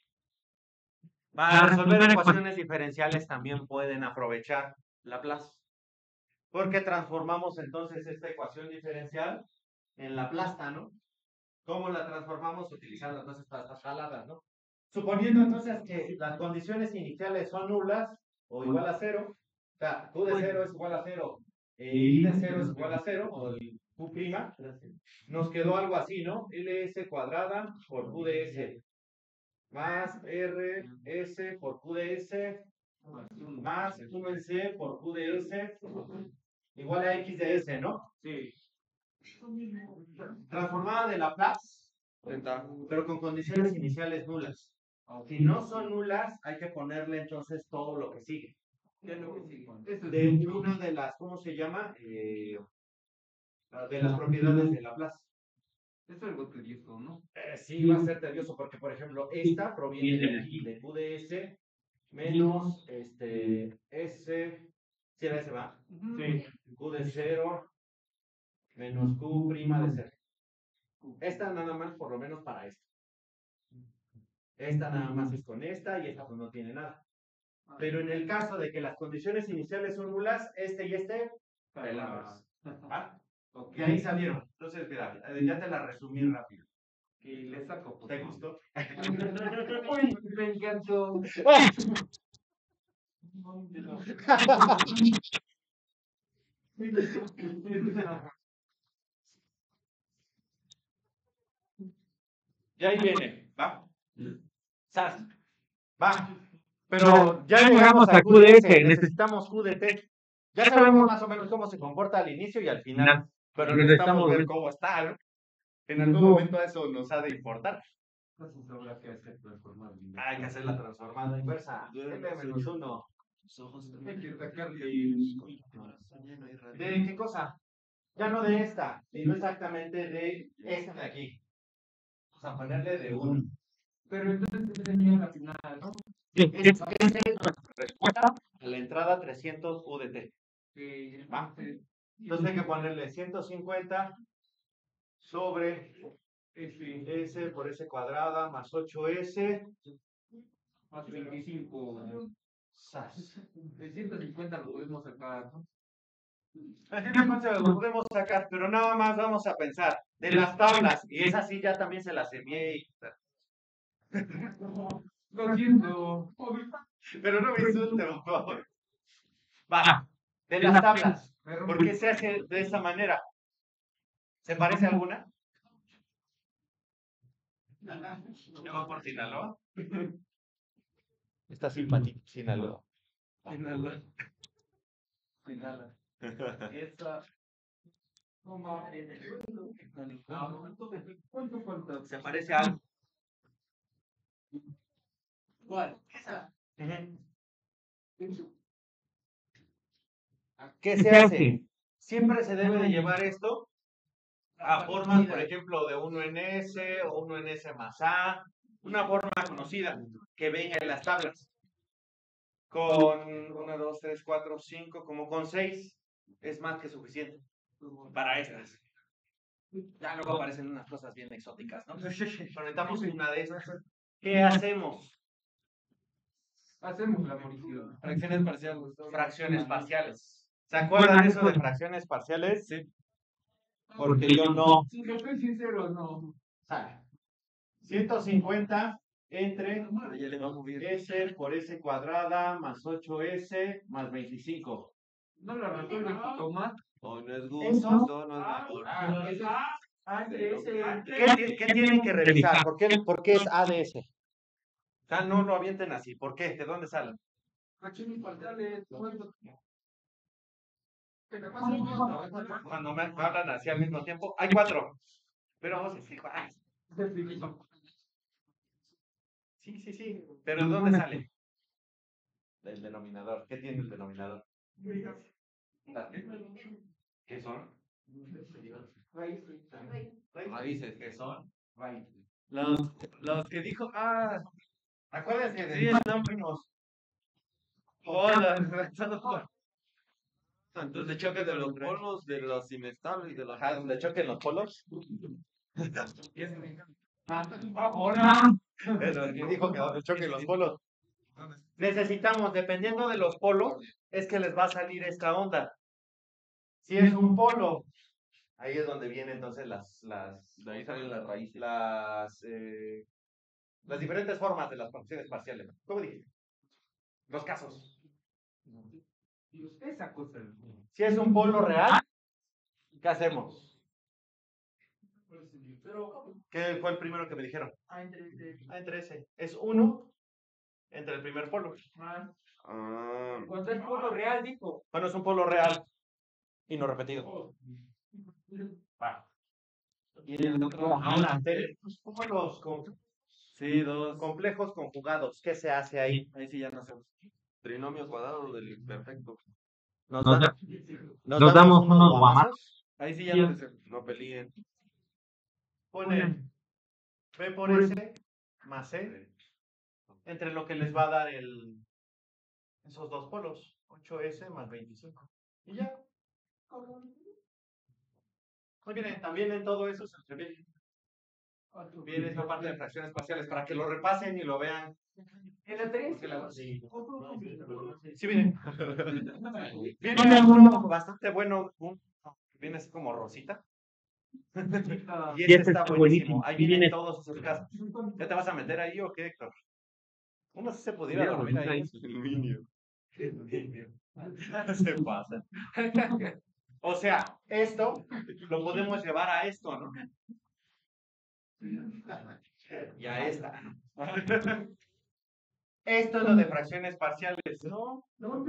Para resolver ecuaciones diferenciales también pueden aprovechar Laplace. Porque transformamos entonces esta ecuación diferencial en Laplace, ¿no? ¿Cómo la transformamos? Utilizando entonces estas jaladas, ¿no? Suponiendo entonces que las condiciones iniciales son nulas o igual a cero, o sea, Q de cero es igual a cero, e I de cero es igual a cero, o el Q', nos quedó algo así, ¿no? L S cuadrada por Q de S, más R S por Q de S, más Q en C por Q de S, igual a X de S, ¿no? Sí. Transformada de Laplace, pero con condiciones iniciales nulas. Si no son nulas, hay que ponerle entonces todo lo que sigue. ¿Qué es lo que sigue? De una de las, ¿cómo se llama? Eh, de las propiedades de Laplace. Esto es algo tedioso, ¿no? Eh, sí, va a ser tedioso porque, por ejemplo, esta proviene de aquí, de Q de S menos este, S, ¿sí era S va? Sí. Q de cero menos Q' de cero. Esta nada más, por lo menos para esto. Esta nada más es con esta y esta pues no tiene nada. Pero en el caso de que las condiciones iniciales son nulas, este y este, pelados. ¿Ah? Y ahí salieron. Entonces, mira, ya te la resumí rápido. Y le saco. ¿Te gustó? Uy, me encantó. Y ahí viene, ¿va? Sas. Va. Pero ya llegamos a Q de S, necesitamos Q de T. Ya sabemos más o menos cómo se comporta al inicio y al final, pero necesitamos ver cómo está, ¿no? En algún momento eso nos ha de importar. Hay que hacer la transformada inversa. M menos uno. Hay que sacarle. ¿De qué cosa? Ya no de esta, sino exactamente de esta de aquí. Vamos a ponerle de uno. Pero entonces sería la final, ¿no? Esta es respuesta a la entrada trescientos U de T. Que ¿Va? Entonces hay que ponerle ciento cincuenta sobre S, S por S cuadrada más ocho S más veinticinco. Sas. De ciento cincuenta lo podemos sacar, ¿no? Así que no se lo podemos sacar, pero nada más vamos a pensar de las tablas, y esas sí ya también se las envié. Lo siento. Pero no me insulte, por favor. Va, de las tablas. Me ¿Por rompí. qué se hace de esa manera? ¿Se parece a alguna? Yo voy por Sinaloa. Está simpático, Sinaloa. Sinaloa. Sinaloa. Esta. No mames. ¿Cuánto falta? Se parece a algo. ¿Cuál? Esa. Ujú. ¿Qué se hace? Siempre se debe de llevar esto a formas, por ejemplo, de uno en S o uno en S más A, una forma conocida que venga en las tablas. Con uno, dos, tres, cuatro, cinco, como con seis es más que suficiente para estas. Ya luego aparecen unas cosas bien exóticas, ¿no? Pero necesitamos una de estas. ¿Qué hacemos? Hacemos la morición. Fracciones parciales. Fracciones parciales. ¿Se acuerdan eso de fracciones parciales? Sí. Porque yo no. Si le soy sincero, no. Sale. ciento cincuenta entre Ya le vamos bien. S por S cuadrada más ocho S más veinticinco. No la resuelve Tomás. Oh, no es Eso. gusto, no es mejor. Ah, ese es A de ese. ¿Qué, ti- qué tienen que revisar? ¿Por qué, ¿Por qué es A de S? O sea, no lo avienten así. ¿Por qué? ¿De dónde salen? Fracciones parciales. ¿Cuánto? Cuando me hablan así al mismo tiempo. Hay cuatro. Pero vamos a decir, ah, sí, sí, sí. ¿Pero de dónde sale? Del denominador. ¿Qué tiene el denominador? ¿Qué son? Raíces, ¿qué son? Raíces. Los, los que dijo, ah, Acuérdense de sí, están primos. Hola, entonces choque de los polos, de los inestables, de los... Ajá, donde choquen los polos. Hola. Pero el que dijo que donde choquen los polos. Necesitamos, dependiendo de los polos, es que les va a salir esta onda. Si es un polo, ahí es donde vienen entonces las, las, De ahí salen las raíces. las, eh, las diferentes formas de las fracciones parciales. ¿Cómo dijiste? Los casos. Esa cosa. Si es un polo real, ¿qué hacemos? ¿Qué fue el primero que me dijeron? A entre... A entre ese. Es uno entre el primer polo. Ah, Cuando es puro real, dijo. Bueno, es un polo real y no repetido. Va. y el otro... Ahora, tenemos polos con- Sí, dos. complejos conjugados. ¿Qué se hace ahí? Ahí sí ya no sé. Trinomio cuadrado del imperfecto. Nos, Nos da- da- nos nos damos damos unos unos guamazos. Ahí sí ya no sé. No peleen. Ponen B por S más C entre lo que les va a dar el, esos dos polos. ocho S más veinticinco. Y ya. Muy bien, también en todo eso se escribe. Viene esa parte de fracciones parciales para que lo repasen y lo vean. En la tres. Porque la- Sí, sí viene. Viene Viene uno bastante bueno. un- Viene así como rosita. Y este está buenísimo. Ahí vienen todos esos casos. ¿Ya te vas a meter ahí o qué, Héctor? Uno sí se pudiera dormir ahí. Se pasa. O sea, esto lo podemos llevar a esto, ¿no? Y a esta. Esto es lo de fracciones parciales, ¿no?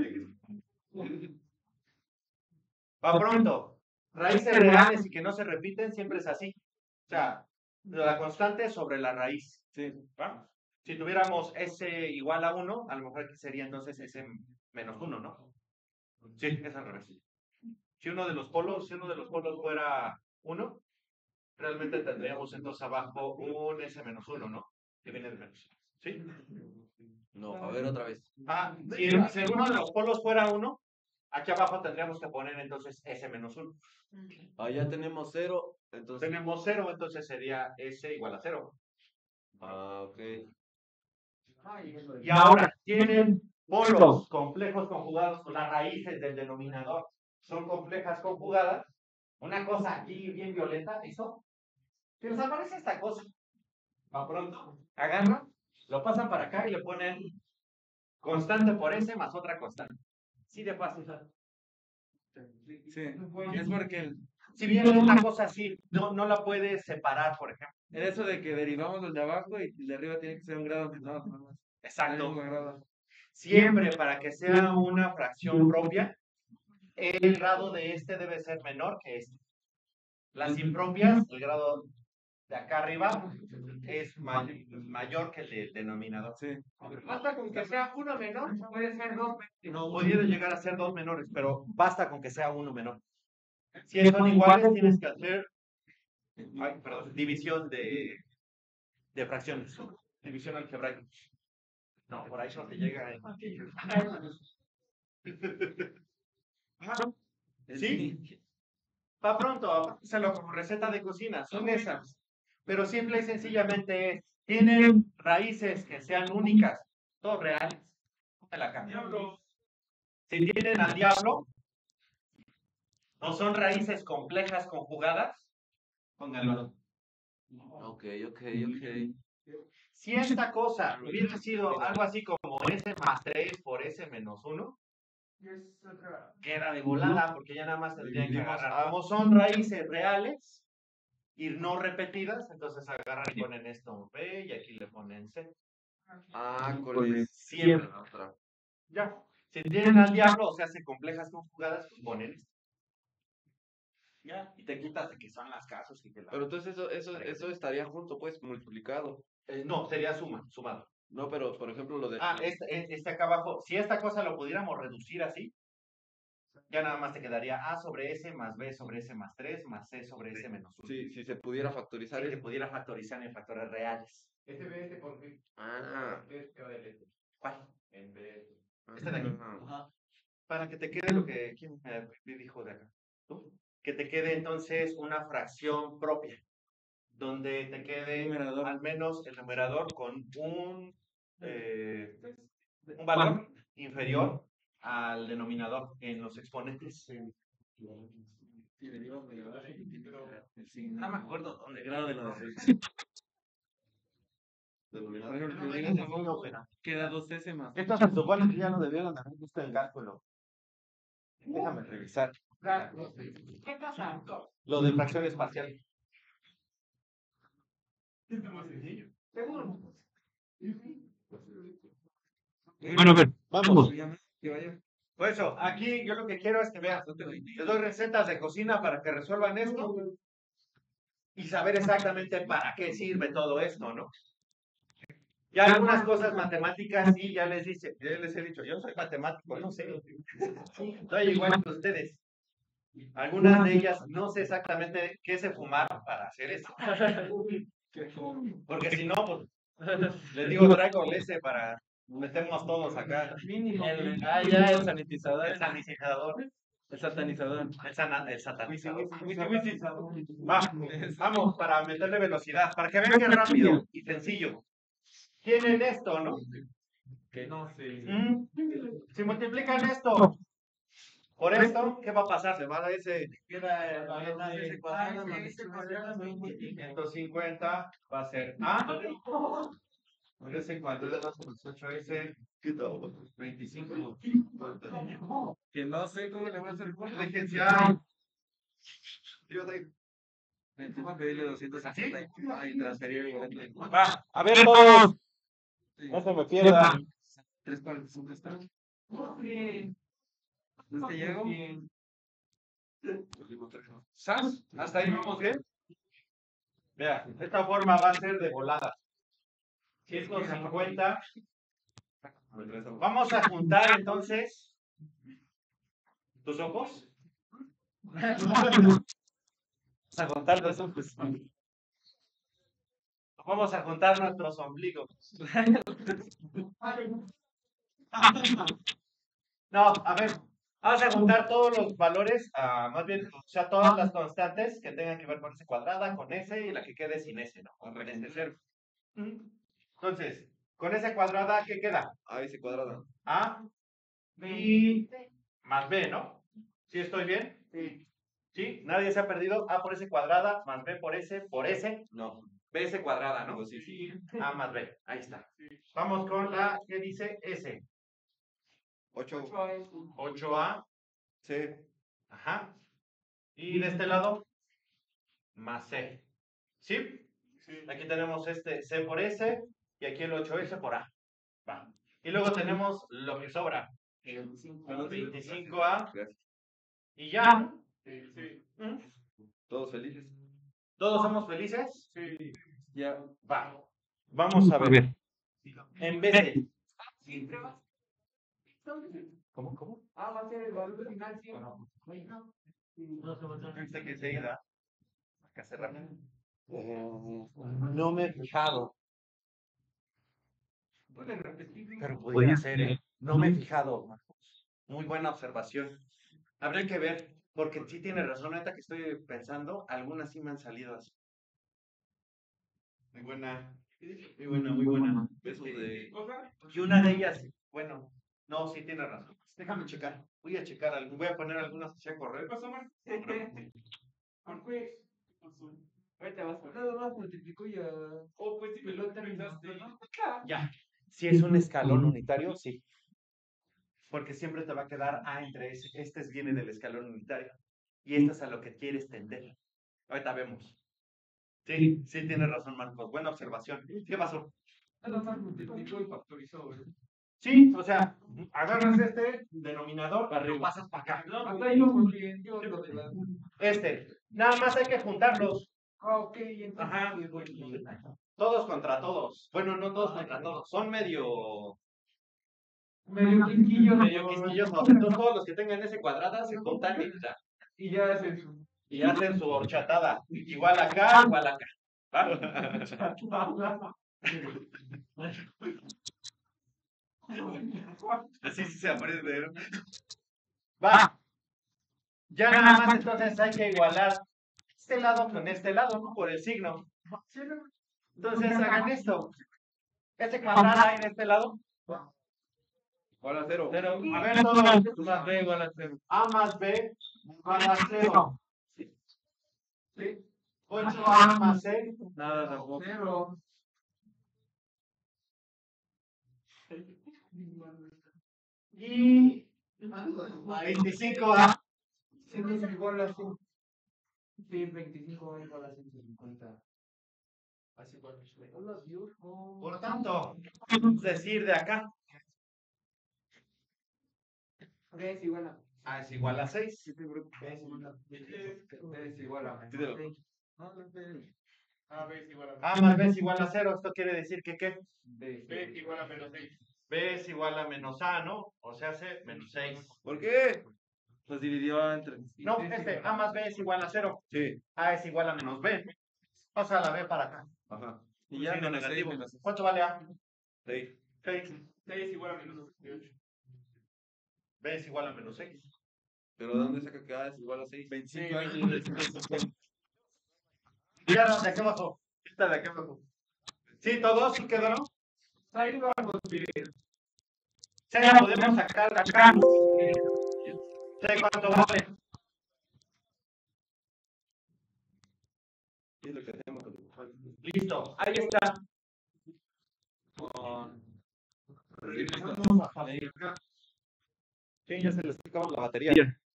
Va pronto. Raíces reales y que no se repiten siempre es así. O sea, la constante sobre la raíz. ¿Sí? ¿Va? Si tuviéramos S igual a uno, a lo mejor aquí sería entonces S menos uno, ¿no? Sí, es al revés. Si uno de los polos, si uno de los polos fuera uno, realmente tendríamos entonces abajo un S menos uno, ¿no? Que viene de menos. ¿Sí? No, a ver otra vez. Ah, si, el- si uno de los polos fuera uno, aquí abajo tendríamos que poner entonces S menos uno. Allá tenemos cero, entonces... Tenemos cero, entonces sería S igual a cero. Ah, ok. Y ahora tienen polos complejos conjugados con las raíces del denominador. Son complejas conjugadas. Una cosa aquí bien violenta, ¿eso? Que nos aparece esta cosa. Va pronto. Agarra Lo pasan para acá y le ponen constante por S más otra constante. Sí de fácil. Sí, es porque el- Si bien es una cosa así, no, no la puedes separar, por ejemplo. el eso de que derivamos los de abajo y el de arriba tiene que ser un grado menor, nada más. El Exacto. mismo grado. Siempre para que sea una fracción propia, el grado de este debe ser menor que este. Las impropias, el grado de acá arriba es may- mayor que el del denominador. Sí. Basta con que sea uno menor, puede ser dos. No, pudiera llegar a ser dos menores, pero basta con que sea uno menor. Si son iguales, tienes que hacer ay, perdón, división de, de fracciones, división algebraica. No, por ahí no te llega. eh. ¿Sí? Va pronto, apártelo como receta de cocina, son esas. Pero simple y sencillamente es, tienen raíces que sean únicas, todos reales. Me la cambio. Si tienen al diablo, no son raíces complejas conjugadas, pónganlo. Ok, ok, ok. Si esta cosa hubiera sido algo así como S más tres por S menos uno, queda de volada porque ya nada más tendrían que agarrar. Como son raíces reales y no repetidas, entonces agarran y ponen esto B y aquí le ponen C. Ah, con el Siempre. la otra. Ya. Si tienen al diablo, o sea, se complejas conjugadas, pues ponen esto. Ya. Y te quitas de que son las casos y que la... Pero entonces eso, eso, eso estaría junto, pues, multiplicado. Eh, no, sería suma, sumado. No, pero por ejemplo lo de. Ah, este, este acá abajo, si esta cosa lo pudiéramos reducir así, ya nada más te quedaría A sobre S más B sobre S más tres más C sobre S menos uno. Si, si se pudiera factorizar Si se eso. pudiera factorizar en factores reales. Este B, este por qué. Ah, Este va del este. ¿Cuál? En B. Este de aquí. ah, Ajá. Para que te quede lo que... ¿Quién me dijo de acá? ¿Tú? Que te quede entonces una fracción propia. Donde te quede Numerador. al menos el numerador con un, eh, un valor inferior al denominador en los exponentes. Si derivamos de la base, el signo. No me acuerdo dónde grado de la Denominador. Por ejemplo, No, si no, llegas a no, no, pero- queda dos S más. Esto se supone que ya no debieron haber visto el cálculo. Déjame revisar. ¿Qué pasa? Lo de fracción espacial. Bueno, a ver, Vamos. que vaya. Por eso, aquí yo lo que quiero es que vean, les doy recetas de cocina para que resuelvan esto y saber exactamente para qué sirve todo esto, ¿no? Ya algunas cosas matemáticas sí, ya les dice, ya les he dicho, yo soy matemático, no sé. Estoy igual que ustedes. Algunas de ellas no sé exactamente qué se fumaron para hacer eso. Porque si no, pues les digo, traigo el ese para metemos todos acá. El, ah, ya, el sanitizador. El sanitizador. El satanizador. El, sana, el satanizador. Va, vamos, para meterle velocidad, para que vean que es rápido y sencillo. Tienen esto, ¿no? Que no sé. Mm, Si multiplican esto por esto, ¿qué va a pasar? Se va a ese. Queda más S cuadrado más ciento cincuenta va a ser A. S cuadrado más ocho S. veinticinco. que no sé cómo le voy a hacer. Déjense ahí. Necesito pedirle doscientos sesenta y transferir. Va, a ver todos. No se me pierda. tres cuarenta y cinco está. ¿Este llego? ¿Sas? ¿Hasta ahí vamos bien? Vea, esta forma va a ser de volada. ciento cincuenta. Vamos a juntar entonces tus ojos. Vamos a juntar los ojos. Vamos a juntar nuestros ombligos. No, a ver, vamos a juntar todos los valores, ah, más bien, o sea, todas las constantes que tengan que ver con S cuadrada, con S y la que quede sin S, ¿no? Con este cero. Entonces, con S cuadrada, ¿qué queda? A S cuadrado. A y más B, ¿no? ¿Sí estoy bien? Sí. ¿Sí? ¿Nadie se ha perdido? A por S cuadrada más B por S por S. No. B S cuadrada, ¿no? Sí, sí. A más B. Ahí está. Vamos con la que dice S. ocho. ocho A. C. Ajá. Y de este lado, más C. ¿Sí? Aquí tenemos este C por S y aquí el ocho S por A. Va. Y luego tenemos lo que sobra. veinticinco A. Gracias. Y ya. ¿Mm? Todos felices. ¿Todos somos felices? Ya. Va. Vamos a ver. En vez de. ¿Cómo? ¿Cómo? Ah, va a ser el valor final, sí. Pensé que se iba. Acá cerrar. No me he fijado. Pero podría ser, ¿eh? No me he fijado, Marcos. Muy buena observación. Habría que ver, porque sí tiene razón. Ahorita que estoy pensando, algunas sí me han salido así. Muy buena. Muy buena, muy buena. Eso de. Y una de ellas, bueno, no, sí tiene razón. Déjame checar. Voy a checar, algo- voy a poner algunas así a correr. Ahorita vas a nada más multiplicó y ya. Oh, pues si me lo terminaste. Ya. Si es un escalón unitario, sí. Porque siempre te va a quedar A entre ese. Este es- viene del escalón unitario. Y este es a lo que quieres tender. Ahorita vemos. Sí, sí, tiene razón, Marcos. Buena observación. ¿Qué pasó? Nada más multiplicó y factorizó, güey. Sí, o sea, agarras este denominador Para y lo arriba. pasas para acá. Hasta ahí vamos bien, yo lo de la. Este. Nada más hay que juntarlos. Ah, ok, entonces. Ajá. sí, bueno. Todos contra todos. Bueno, no todos contra todos. Son medio, Medio quisquillo. medio quisquillosos. Entonces todos los que tengan ese cuadrada se juntan y ya. Y ya es eso. Y hacen su horchatada. Igual acá, igual acá. ¿Va? Así sí se aprende, ¿no? Va. Ya nada más entonces hay que igualar este lado con este lado, ¿no? Por el signo. Entonces hagan esto. Este cuadrado hay en este lado. Igual a cero. Pero, a ver, todos. Más B igual a cero. A más B igual a cero. Sí. ocho A más C. Nada, tampoco. Cero. Y veinticinco A. Sí, no es igual a cero. Sí, veinticinco igual a ciento cincuenta. Así por hola, Dios. Por tanto, es decir, de acá. B es igual a. A es igual a seis. B es igual a. B es igual a. Dídelo. seis. No, no, B. A, B es igual a A más B es igual a cero. Esto quiere decir que ¿qué? B. B es igual a menos seis. B es igual a menos A, ¿no? O sea, hace menos seis. ¿Por qué? Nos dividió entre. No, este, A más B es igual a cero. Sí. A es igual a menos B. Pasa la B para acá. Ajá. Y ya, Signo menos seis, negativo. menos ¿Cuánto vale A? seis. seis. seis es igual a menos sesenta y ocho. B es igual a menos seis. Pero ¿de dónde saca que A es igual a seis? veinticinco años. Ya no, de aquí abajo. Esta de aquí abajo. Sí, todos, sí quedaron. Ahí vamos bien. Sí, ya podemos sacar de acá. Sí, ¿cuánto vale? ¿Qué es lo que hacemos? Listo, ahí está. Sí, ya se les acabó la batería.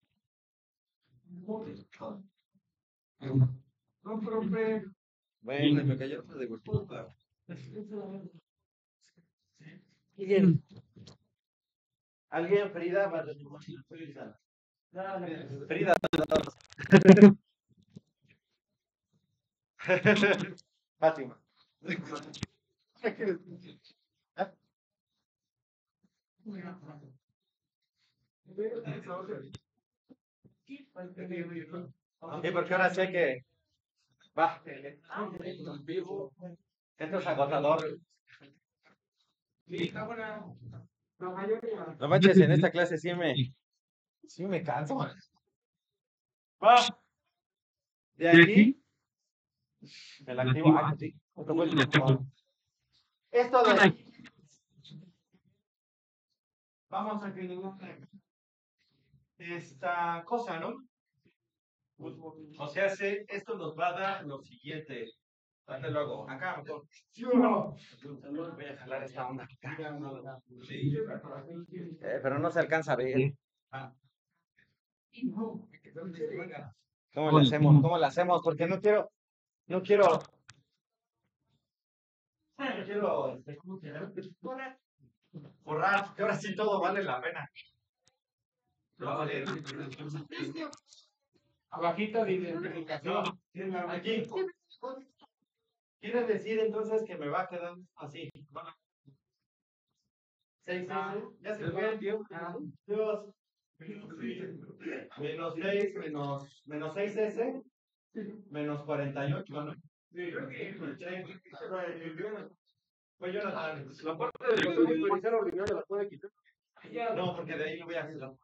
No, profe. Bueno, me cayó de gusto. ¿Quién? ¿Alguien, Frida? Frida. Fátima. Sí, porque ahora sé que va. Esto es agotador. No manches, en esta clase sí me, sí me canso. Va. De aquí, el activo. Ah, sí. Esto fue el activo. Esto de aquí. Vamos a que esta cosa, ¿no? O sea, se- esto nos va a dar lo siguiente. ¿Dónde lo hago? Acá, mejor. Voy a jalar esta onda acá. Eh, pero no se alcanza a ver. ¿Cómo le hacemos? ¿Cómo le hacemos? Porque no quiero, no quiero, no quiero este, ¿cómo se llama? Borrar, que ahora sí todo vale la pena. Abajito de identificación. Aquí. Quiere decir entonces que me va a quedar así. seis S, ya se fue. Dios. Menos seis, menos, menos seis S, menos cuarenta y ocho, ¿no? Pues yo no, la parte de los exponencial ordinario la puede quitar. No, porque de ahí lo voy a quitar.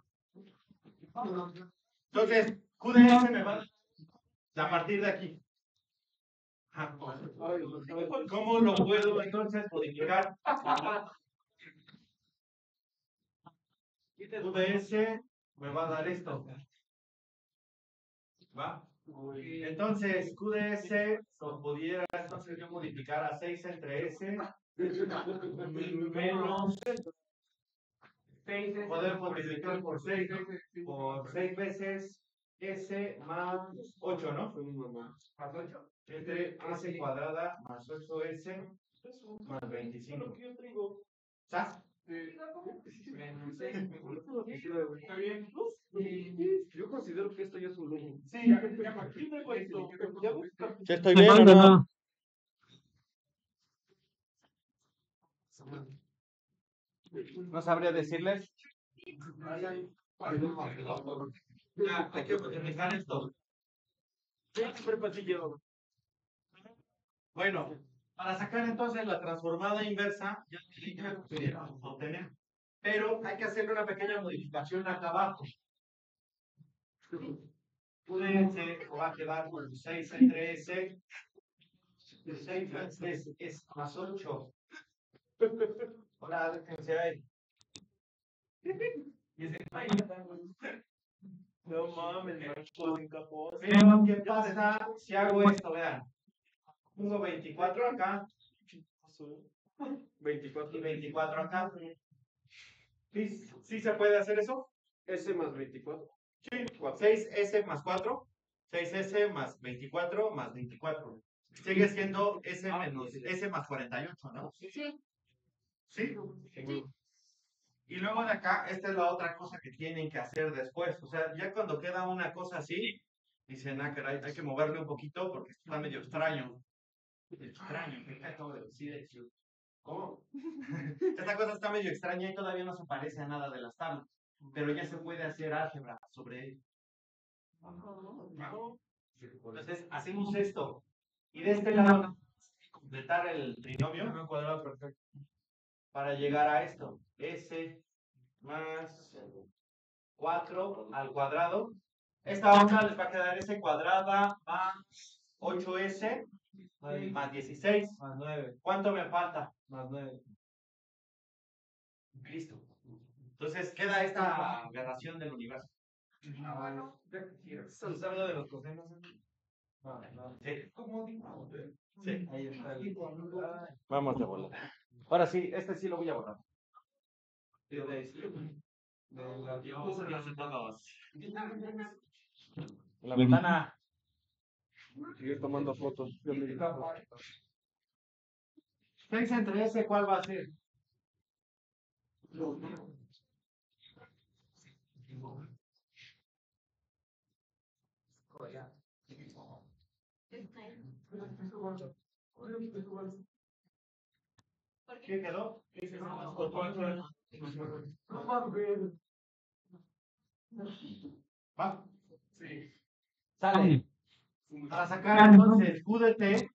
Entonces, Q D S me va a partir de aquí. Ajá. ¿Cómo lo puedo entonces modificar? Q D S me va a dar esto. ¿Va? Entonces, Q D S lo pudiera entonces yo modificar a seis entre S menos poder multiplicar por seis, por seis veces S más ocho, ¿no? Más ocho. Entre S cuadrada más ocho S más veinticinco. ¿Sabes? Está bien. Yo considero que esto ya es un lujo. Sí, ya a partir de esto, ya busca- ¿estoy bien o no? No sabría decirles. Ya, hay que modificar esto. Bueno, para sacar entonces la transformada inversa, ya pudiéramos obtener. Pero hay que hacerle una pequeña modificación acá abajo. U D S va a quedar con seis entre S. seis es, es más ocho. Hola, déjense ahí. No mames, macho, incapaz. Pero, ¿qué pasa si hago esto? Vean. Pongo veinticuatro acá. veinticuatro. Y veinticuatro acá. ¿Sí, sí se puede hacer eso? S más veinticuatro. Sí. seis S más cuatro. seis S más veinticuatro más veinticuatro. Sigue siendo S menos S más cuarenta y ocho, ¿no? Sí. ¿Sí? Y luego de acá, esta es la otra cosa que tienen que hacer después. O sea, ya cuando queda una cosa así, dicen, ah, caray, hay que moverle un poquito porque esto está medio extraño. Extraño, ¿qué acabo de decir? ¿Cómo? Esta cosa está medio extraña y todavía no se parece a nada de las tablas. Pero ya se puede hacer álgebra sobre ello. Entonces, hacemos esto. Y de este lado, completar el trinomio cuadrado perfecto. Para llegar a esto. S más cuatro al cuadrado. Esta otra les va a quedar S cuadrada más ocho S más dieciséis. Más nueve. ¿Cuánto me falta? Más nueve. Listo. Entonces queda esta aberración del universo. ¿Se sabe de los cosenos? No, no. Sí. ¿Cómo digo? Sí. Ahí está el... Vamos a volar. Ahora sí, este sí lo voy a borrar. La ventana. Sigue tomando fotos. seis entre S, ¿cuál va a ser? ¿Qué quedó? ¿Va? Sí. Sale. Para sacar entonces Q D T,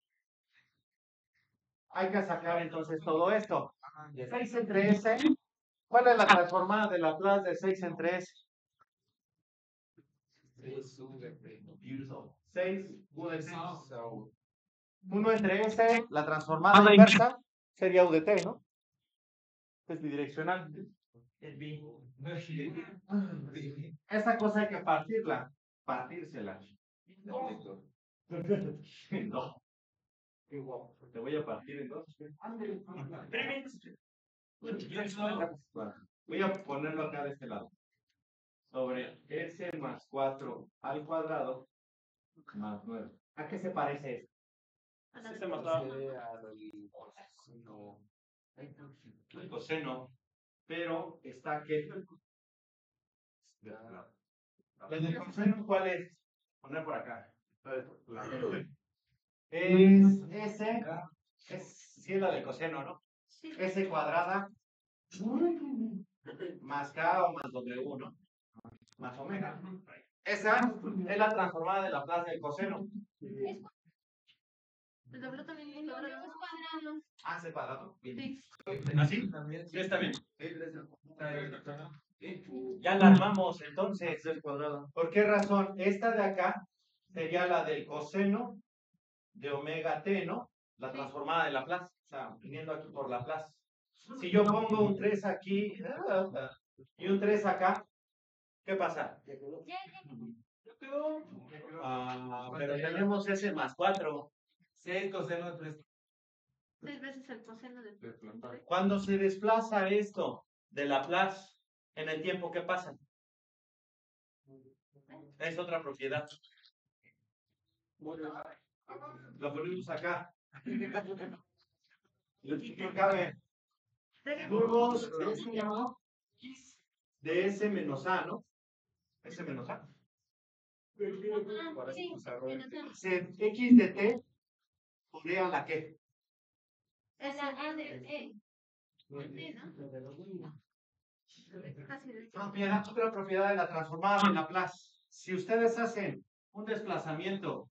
hay que sacar entonces todo esto. seis entre S. ¿Cuál es la transformada de Laplace de seis entre S? seis U de T. uno entre S, la transformada inversa sería U de T, ¿no? Es bidireccional. Esta cosa hay que partirla. partírsela. No. Te voy a partir en dos. Voy a ponerlo acá de este lado. Sobre S más cuatro al cuadrado más nueve. ¿A qué se parece esto? S más cuatro al coseno, pero está aquí. ¿La del coseno cuál es? Poner por acá. Es S, es sí, la del coseno, ¿no? Sí. S cuadrada más K o más W, ¿no? Más omega. Esa es la transformada de la plaza del coseno. El doble también es cuadrado. cuadrados. Ah, C cuadrado. Bien. Sí. ¿Así? ¿Sí está bien? Ya la armamos entonces. ¿Por qué razón? Esta de acá sería la del coseno de omega t, ¿no? La transformada de Laplace. O sea, viniendo aquí por Laplace. Si yo pongo un tres aquí y un tres acá, ¿qué pasa? Ah, pero tenemos S más cuatro. seis coseno de tres. Seis veces el coseno de Cuando se desplaza esto de Laplace en el tiempo, ¿qué pasa? Es otra propiedad. Lo ponemos acá. ¿Qué cabe? Turnos de S, de S menos A, ¿no? S menos A. Sí. Se- X de T podría la que. Es la A de E. Sí, ¿no? Casi de Propiedad, otra propiedad de la transformada de Laplace. Si ustedes hacen un desplazamiento,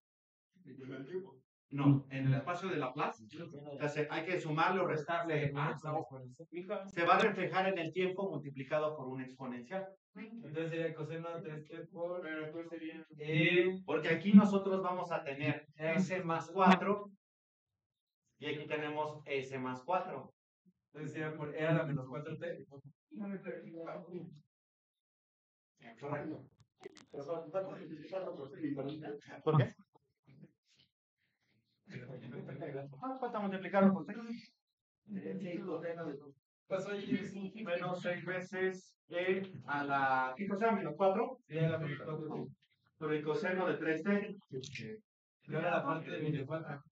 no, en el espacio de Laplace, entonces hay que sumarle o restarle A, se va a reflejar en el tiempo multiplicado por un exponencial. Entonces sería coseno de este por. Pero después sería. Eh, porque aquí nosotros vamos a tener S más cuatro y aquí tenemos S más cuatro. Entonces sería por E a la menos cuatro t. ¿Por qué? Ah, falta multiplicarlo por tres. Pues oye, Menos seis veces E a la. ¿Qué cosa? Menos cuatro. E a la menos cuatro t. Sobre el coseno de tres t. Y ahora la parte de veinticuatro.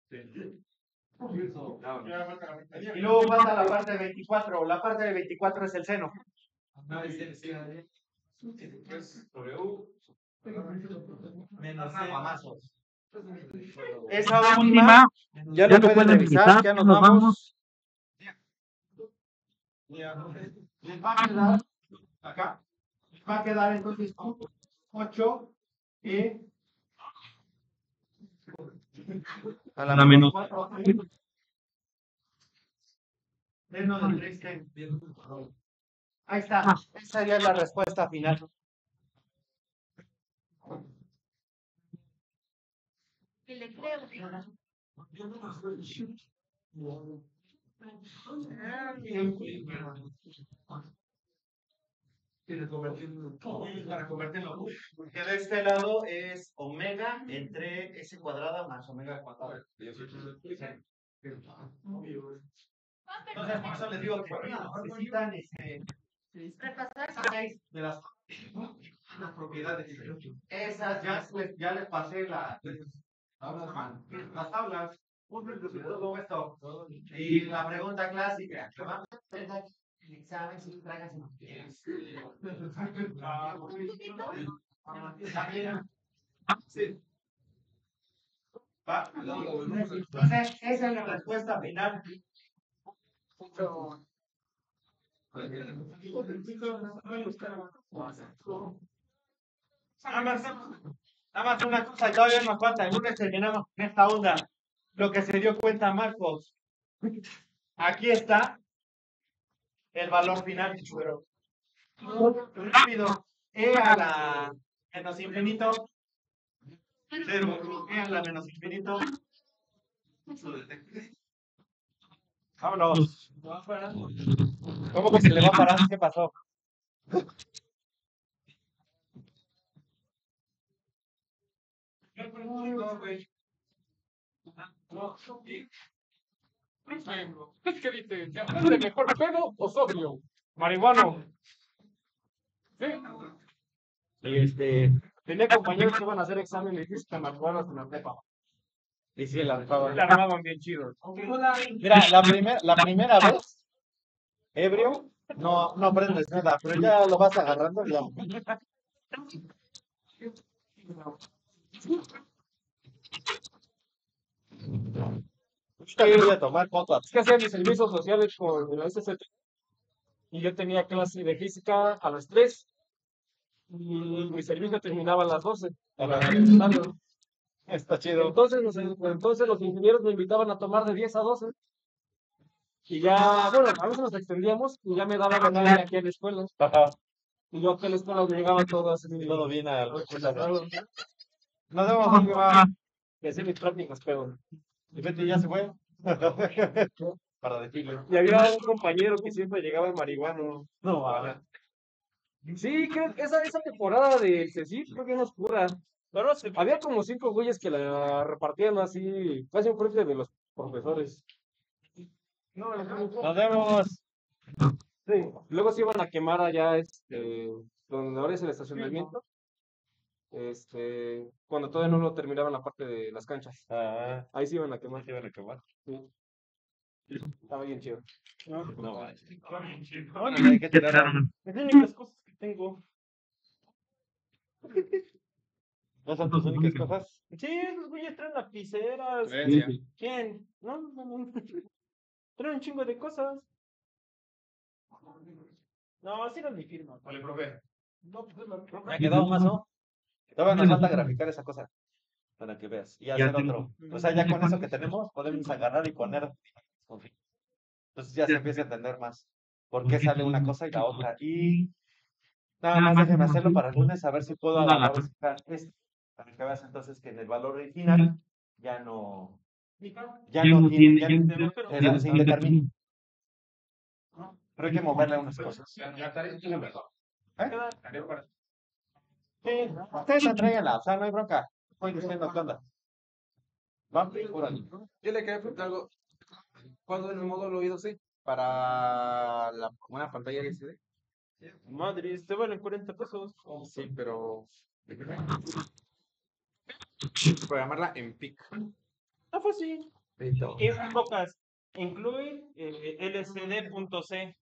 Y luego falta la parte de veinticuatro. La parte de veinticuatro es el seno. No, es el sí, pues sobre U menos Ajá, C. mamazos. Esa última ya la pueden revisar, ya nos vamos. Les va a quedar acá. Les va a quedar entonces ocho y a la menos cuatro. Seno de tres t. Ahí está. Esa sería la respuesta final. Y le creo. Para convertirlo. Que de este lado es omega entre S cuadrada más omega cuadrada. Entonces, por eso les digo que necesitan este, Repasar. seis de las, las propiedades. Esas ya, pues, ya les pasé la, las tablas. Todo esto. Y la pregunta clásica. El examen si tragas en Sí. Va. Entonces, esa es la respuesta final. Nada más, nada más una cosa, todavía nos falta. El lunes terminamos en esta onda. Lo que se dio cuenta Marcos. Aquí está el valor final. Rápido. E a la menos infinito. Cero. E a la menos infinito. Vámonos. ¿Cómo que se le va a parar? ¿Qué pasó? No, güey. No, y- ¿Qué dice? ¿Te acuerdas de mejor pedo o sobrio? Marihuano. Sí. Y este, Tenía compañeros que iban a hacer exámenes de física marihuanos en la prepa. y sí, la armaba. La armaban bien chido. Mira, la, primer, la primera vez, ebrio, no, no aprendes nada, pero ya lo vas agarrando y ya. Yo voy a tomar fotos. Es que hacía mis servicios sociales con la S C T y yo tenía clase de física a las tres y mi servicio terminaba a las doce. Está chido. Entonces los, entonces los ingenieros me invitaban a tomar de diez a doce y ya, bueno, a veces nos extendíamos y ya me daban la clase aquí en la escuela. Ajá. Y yo aquí en la escuela me llegaba todo así. Todo bien a la escuela. Claro, Nos vemos, Jorge, va. que hacía mis prácticas, pero. Y Betty ya se fue. Para decirle. Y había un compañero que siempre llegaba en marihuano. No, vale. Sí, creo que esa, esa temporada del CECIF fue bien oscura. Pero sí, había como cinco güeyes que la repartían así, casi enfrente de los profesores. No, Nos vemos. sí. Luego se iban a quemar allá, este, donde ahora es el estacionamiento. Este, cuando todavía no lo terminaban la parte de las canchas. Ah, Ahí se iban a quemar. se iban a acabar. Sí. Estaba bien chido. No, vale. Bueno, hay que tirar. Es las únicas cosas que tengo. ¿No son tus únicas cosas? Sí, los güeyes traen lapiceras. Herencia. ¿Quién? No, no, no. Traen un chingo de cosas. No, así era mi firma. Vale, profe. No, pues es la Me ha quedado más, ¿no? Todavía nos falta graficar esa cosa. Para que veas. Y hacer otro. O sea, ya con eso que tenemos, podemos agarrar y poner. Entonces ya se empieza a entender más. ¿Por qué sale una cosa y la otra? Y nada más déjeme hacerlo para el lunes a ver si puedo agarrar y sacar esto. Para que veas entonces que en el valor original ya no. Ya no tiene. Ya no se indetermina. Pero hay que moverle unas cosas. Ya, ya estaré en mejor. ¿Eh? Estaré para- Sí, ustedes entréguenla, o sea, no hay bronca. Estoy diciendo qué onda. ¿Va? Órale. Yo le quería preguntar algo. ¿Cuándo en el módulo oído sí? Para la, una pantalla L C D. Madre, te valen cuarenta pesos. Sí, pero. Programarla en P I C. Está fácil. Listo. Invocas incluye eh, L C D.c